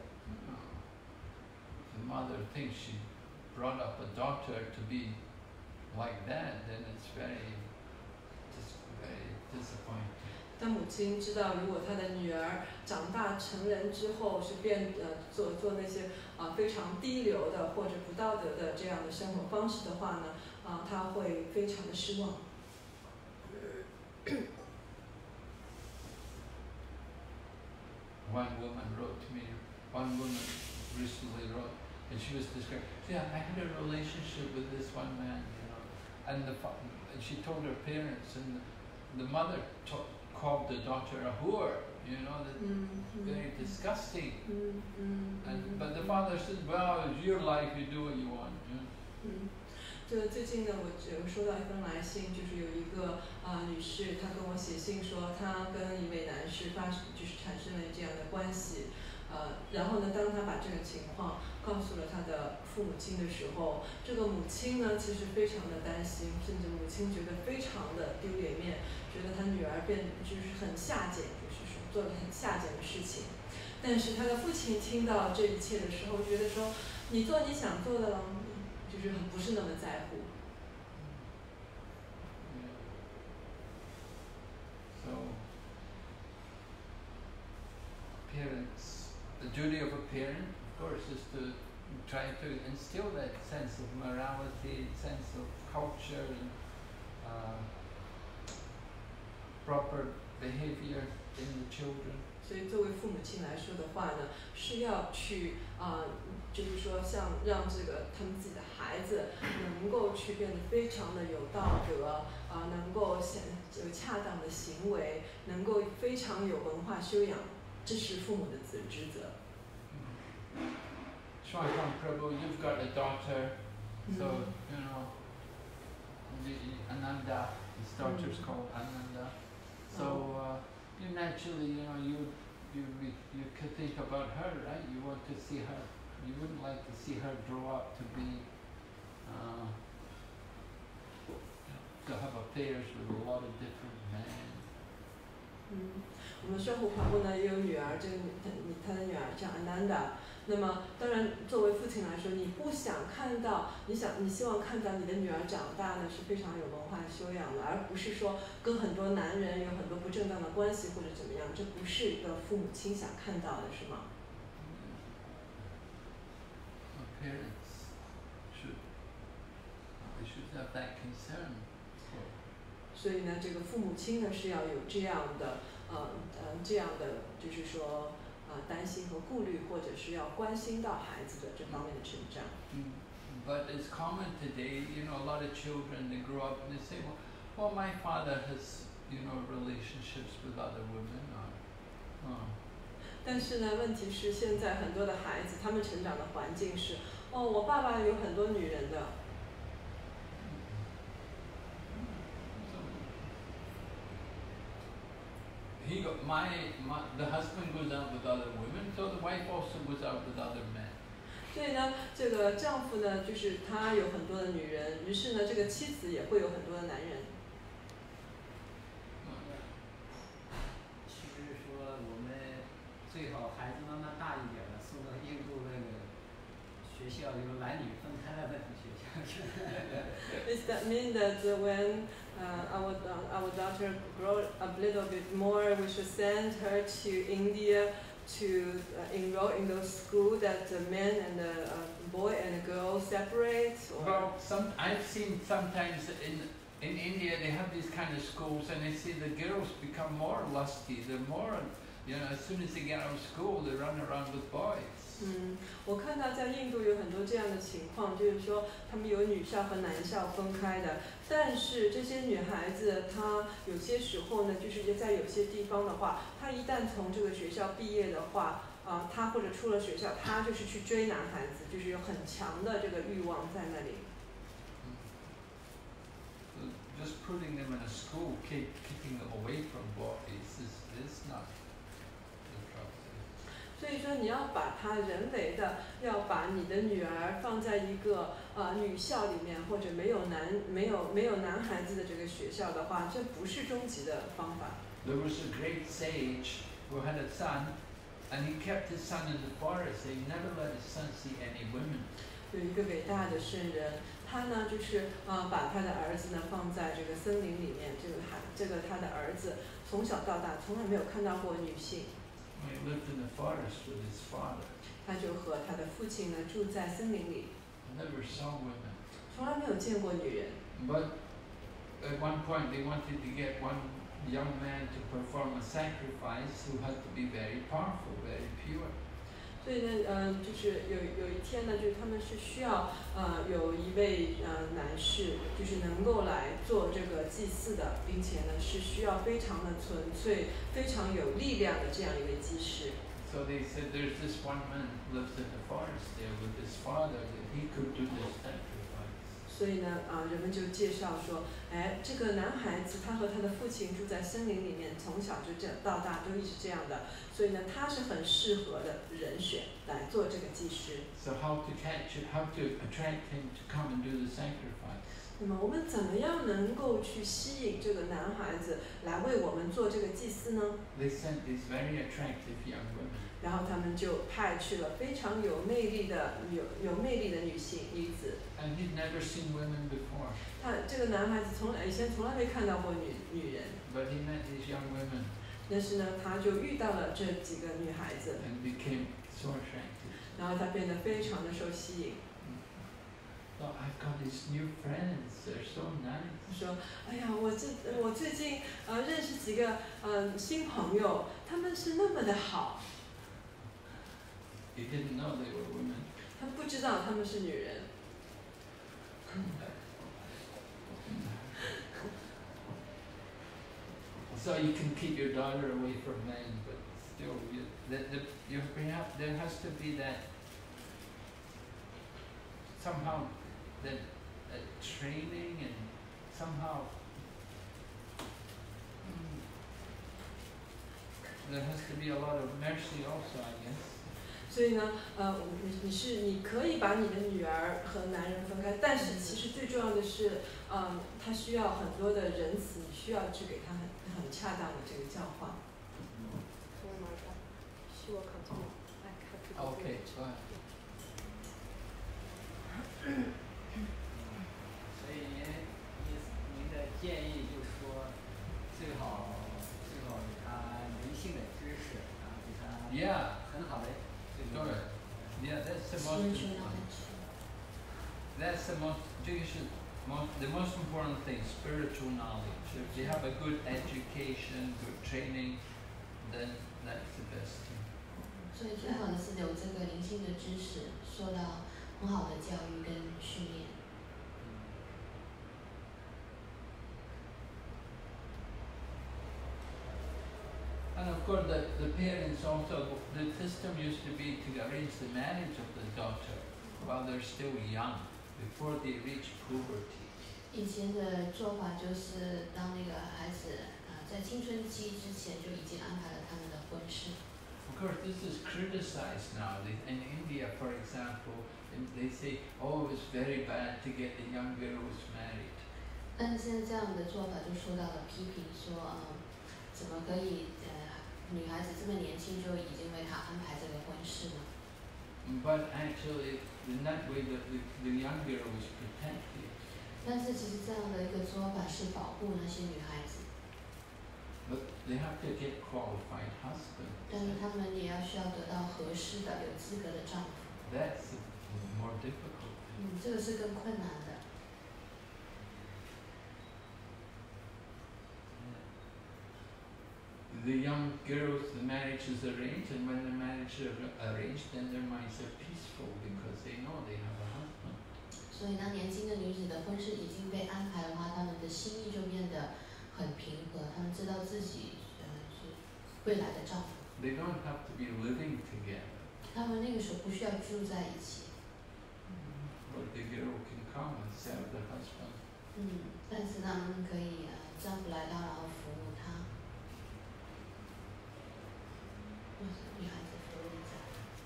The mother thinks she brought up a daughter to be like that, then it's very disappointing. 当母亲知道，如果她的女儿长大成人之后是做那些非常低流的或者不道德的这样的生活方式的话呢，她会非常的失望。 One woman wrote to me. One woman recently wrote, and she was describing. Yeah, I had a relationship with this one man, you know, and she told her parents, and the mother called the daughter a whore, you know, very disgusting. But the father said, well, it's your life, you do what you want. You know? 最近呢，我收到一封来信，就是有一个女士，她跟我写信说，她跟一位男士就是产生了这样的关系，然后呢，当她把这个情况告诉了她的父母亲的时候，这个母亲呢其实非常的担心，甚至母亲觉得非常的丢脸面，觉得她女儿就是很下贱，就是说做了很下贱的事情。但是她的父亲听到这一切的时候，觉得说你做你想做的了。就是不是那么在乎。 So, parents, the duty of a parent, of course, is to try to instill that sense of morality, sense of culture, and proper behavior in the children. 所以作为父母亲来说的话呢，是要去就是说像让这个他们自己的孩子能够去变得非常的有道德，能够有恰当的行为，能够非常有文化修养，这是父母的职责。 Swami Prabhu, you've got a daughter, so you know, Ananda, his daughter's called Ananda. So you naturally, you know, you could think about her, right? You want to see her. You wouldn't like to see her grow up to be to have affairs with a lot of different men. 我们双湖法部呢也有女儿，他的女儿叫 Ananda。那么当然，作为父亲来说，你不想看到，你希望看到你的女儿长大呢是非常有文化修养的，而不是说跟很多男人有很多不正当的关系或者怎么样，这不是一个父母亲想看到的，是吗？ Parents should have that concern. 所以呢，这个父母亲呢是要有这样的就是说担心和顾虑，或者是要关心到孩子的这方面的成长。 But it's common today, you know, a lot of children, they grow up and they say, well, my father has, you know, relationships with other women. Or, 但是呢，问题是现在很多的孩子，他们成长的环境是，我爸爸有很多女人的。 The husband goes out with other women, so the wife also goes out with other men. 所以呢，这个丈夫呢，就是他有很多的女人，于是呢，这个妻子也会有很多的男人。 其实说我们最好孩子慢慢大一点了，送到印度那个学校，就是男女分开了那种学校。 Does that mean that when our daughter grows a little bit more, we should send her to India to enroll in those schools that the men and the boy and the girl separate? Or? Well, I've seen sometimes in India they have these kind of schools, and they see the girls become more lusty. You know, as soon as they get out of school, they run around with boys. 我看到在印度有很多这样的情况，就是说他们有女校和男校分开的，但是这些女孩子她有些时候呢，就是在有些地方的话，她一旦从这个学校毕业的话，她或者出了学校，她就是去追男孩子，就是有很强的这个欲望在那里。 So just putting them in a school, keeping them away from boys is not the trouble. 所以说你要把它人为的要把你的女儿放在一个女校里面，或者没有男孩子的这个学校的话，这不是终极的方法。 There was a great sage who had a son, and he kept his son in the forest. He never let his son see any women. 有一个伟大的圣人，他呢就是把他的儿子呢放在这个森林里面，这个他的儿子从小到大从来没有看到过女性。 He lived in the forest with his father. 他就和他的父亲呢住在森林里， Never saw women. 从来没有见过女人。 But at one point they wanted to get one young man to perform a sacrifice who had to be very powerful, very pure. 所以呢，就是有一天呢，就是他们是需要有一位男士，就是能够来做这个祭祀的，并且呢是需要非常的纯粹、非常有力量的这样一位祭司。 So they said there's this one man who lives in the forest there with his father that he could do this sacrifice. 所以呢，人们就介绍说，哎，这个男孩子他和他的父亲住在森林里面，从小就到大就一直这样的，所以呢，他是很适合的人选来做这个祭司。 So how to attract him to come and do the sacrifice? 那么我们怎么样能够去吸引这个男孩子来为我们做这个祭司呢？ They sent these very attractive young women. 然后他们就派去了非常有魅力的女子。 And he'd never seen women before. 这个男孩子以前从来没看到过女人， But he met these young women 但是呢，他就遇到了这几个女孩子， and became so attracted. 然后他变得非常的受吸引。 So I've got these new friends. They're so nice. 他说：“哎呀，我最近认识几个新朋友，他们是那么的好。” He didn't know they were women. 他不知道他们是女人。 So you can keep your daughter away from men, but still, there has to be that somehow that training and somehow there has to be a lot of mercy also, I guess. 所以呢，你可以把你的女儿和男人分开，但是其实最重要的是，他需要很多的仁慈，你需要去给他很恰当的这个教化。 Okay, go ahead. 所以您的建议就是说，最好给他灵性的知识，然后给他 Yeah. 很好的这 Go 个 ahead. Yeah, that's the most important. That's the most important thing, spiritual knowledge. If you have a good education, good training, then that's the best thing. 所以最好的是有这个灵性的知识，受到很好的教育跟训练。 And of course, the parents also, the system used to be to arrange the marriage of the daughter while they're still young, before they reach puberty. 以前的做法就是，当那个孩子在青春期之前就已经安排了他们的婚事。 Of course, this is criticized now. In India, for example, they say, oh, it's very bad to get the young girls married. 但是现在这样的做法就受到了批评，说怎么可以女孩子这么年轻就已经为她安排这个婚事呢？ But actually, in that way, the young girl was protected. 但是其实这样的一个做法是保护那些女孩子， But they have to get qualified husbands. 但是她们也需要得到合适的、有资格的丈夫。 That's more difficult. 这个是更困难的。 Yeah. the young girls, the marriage is arranged, and when the marriage is arranged, then their minds are peaceful because they know they have a husband. 所以当年轻的女子的婚事已经被安排的话，她们的心意就变得很平和，她们知道自己是未来的丈夫。 They don't have to be living together. 她们那个时候不需要住在一起。 But the girl can come and serve the husband. 但是她们可以丈夫来到然后服务她。女孩子服务一下。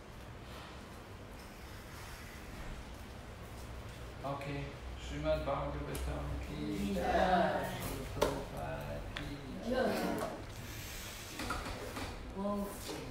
Okay, Srimad Bhagavatam ki jai, Prabhupada ki jai.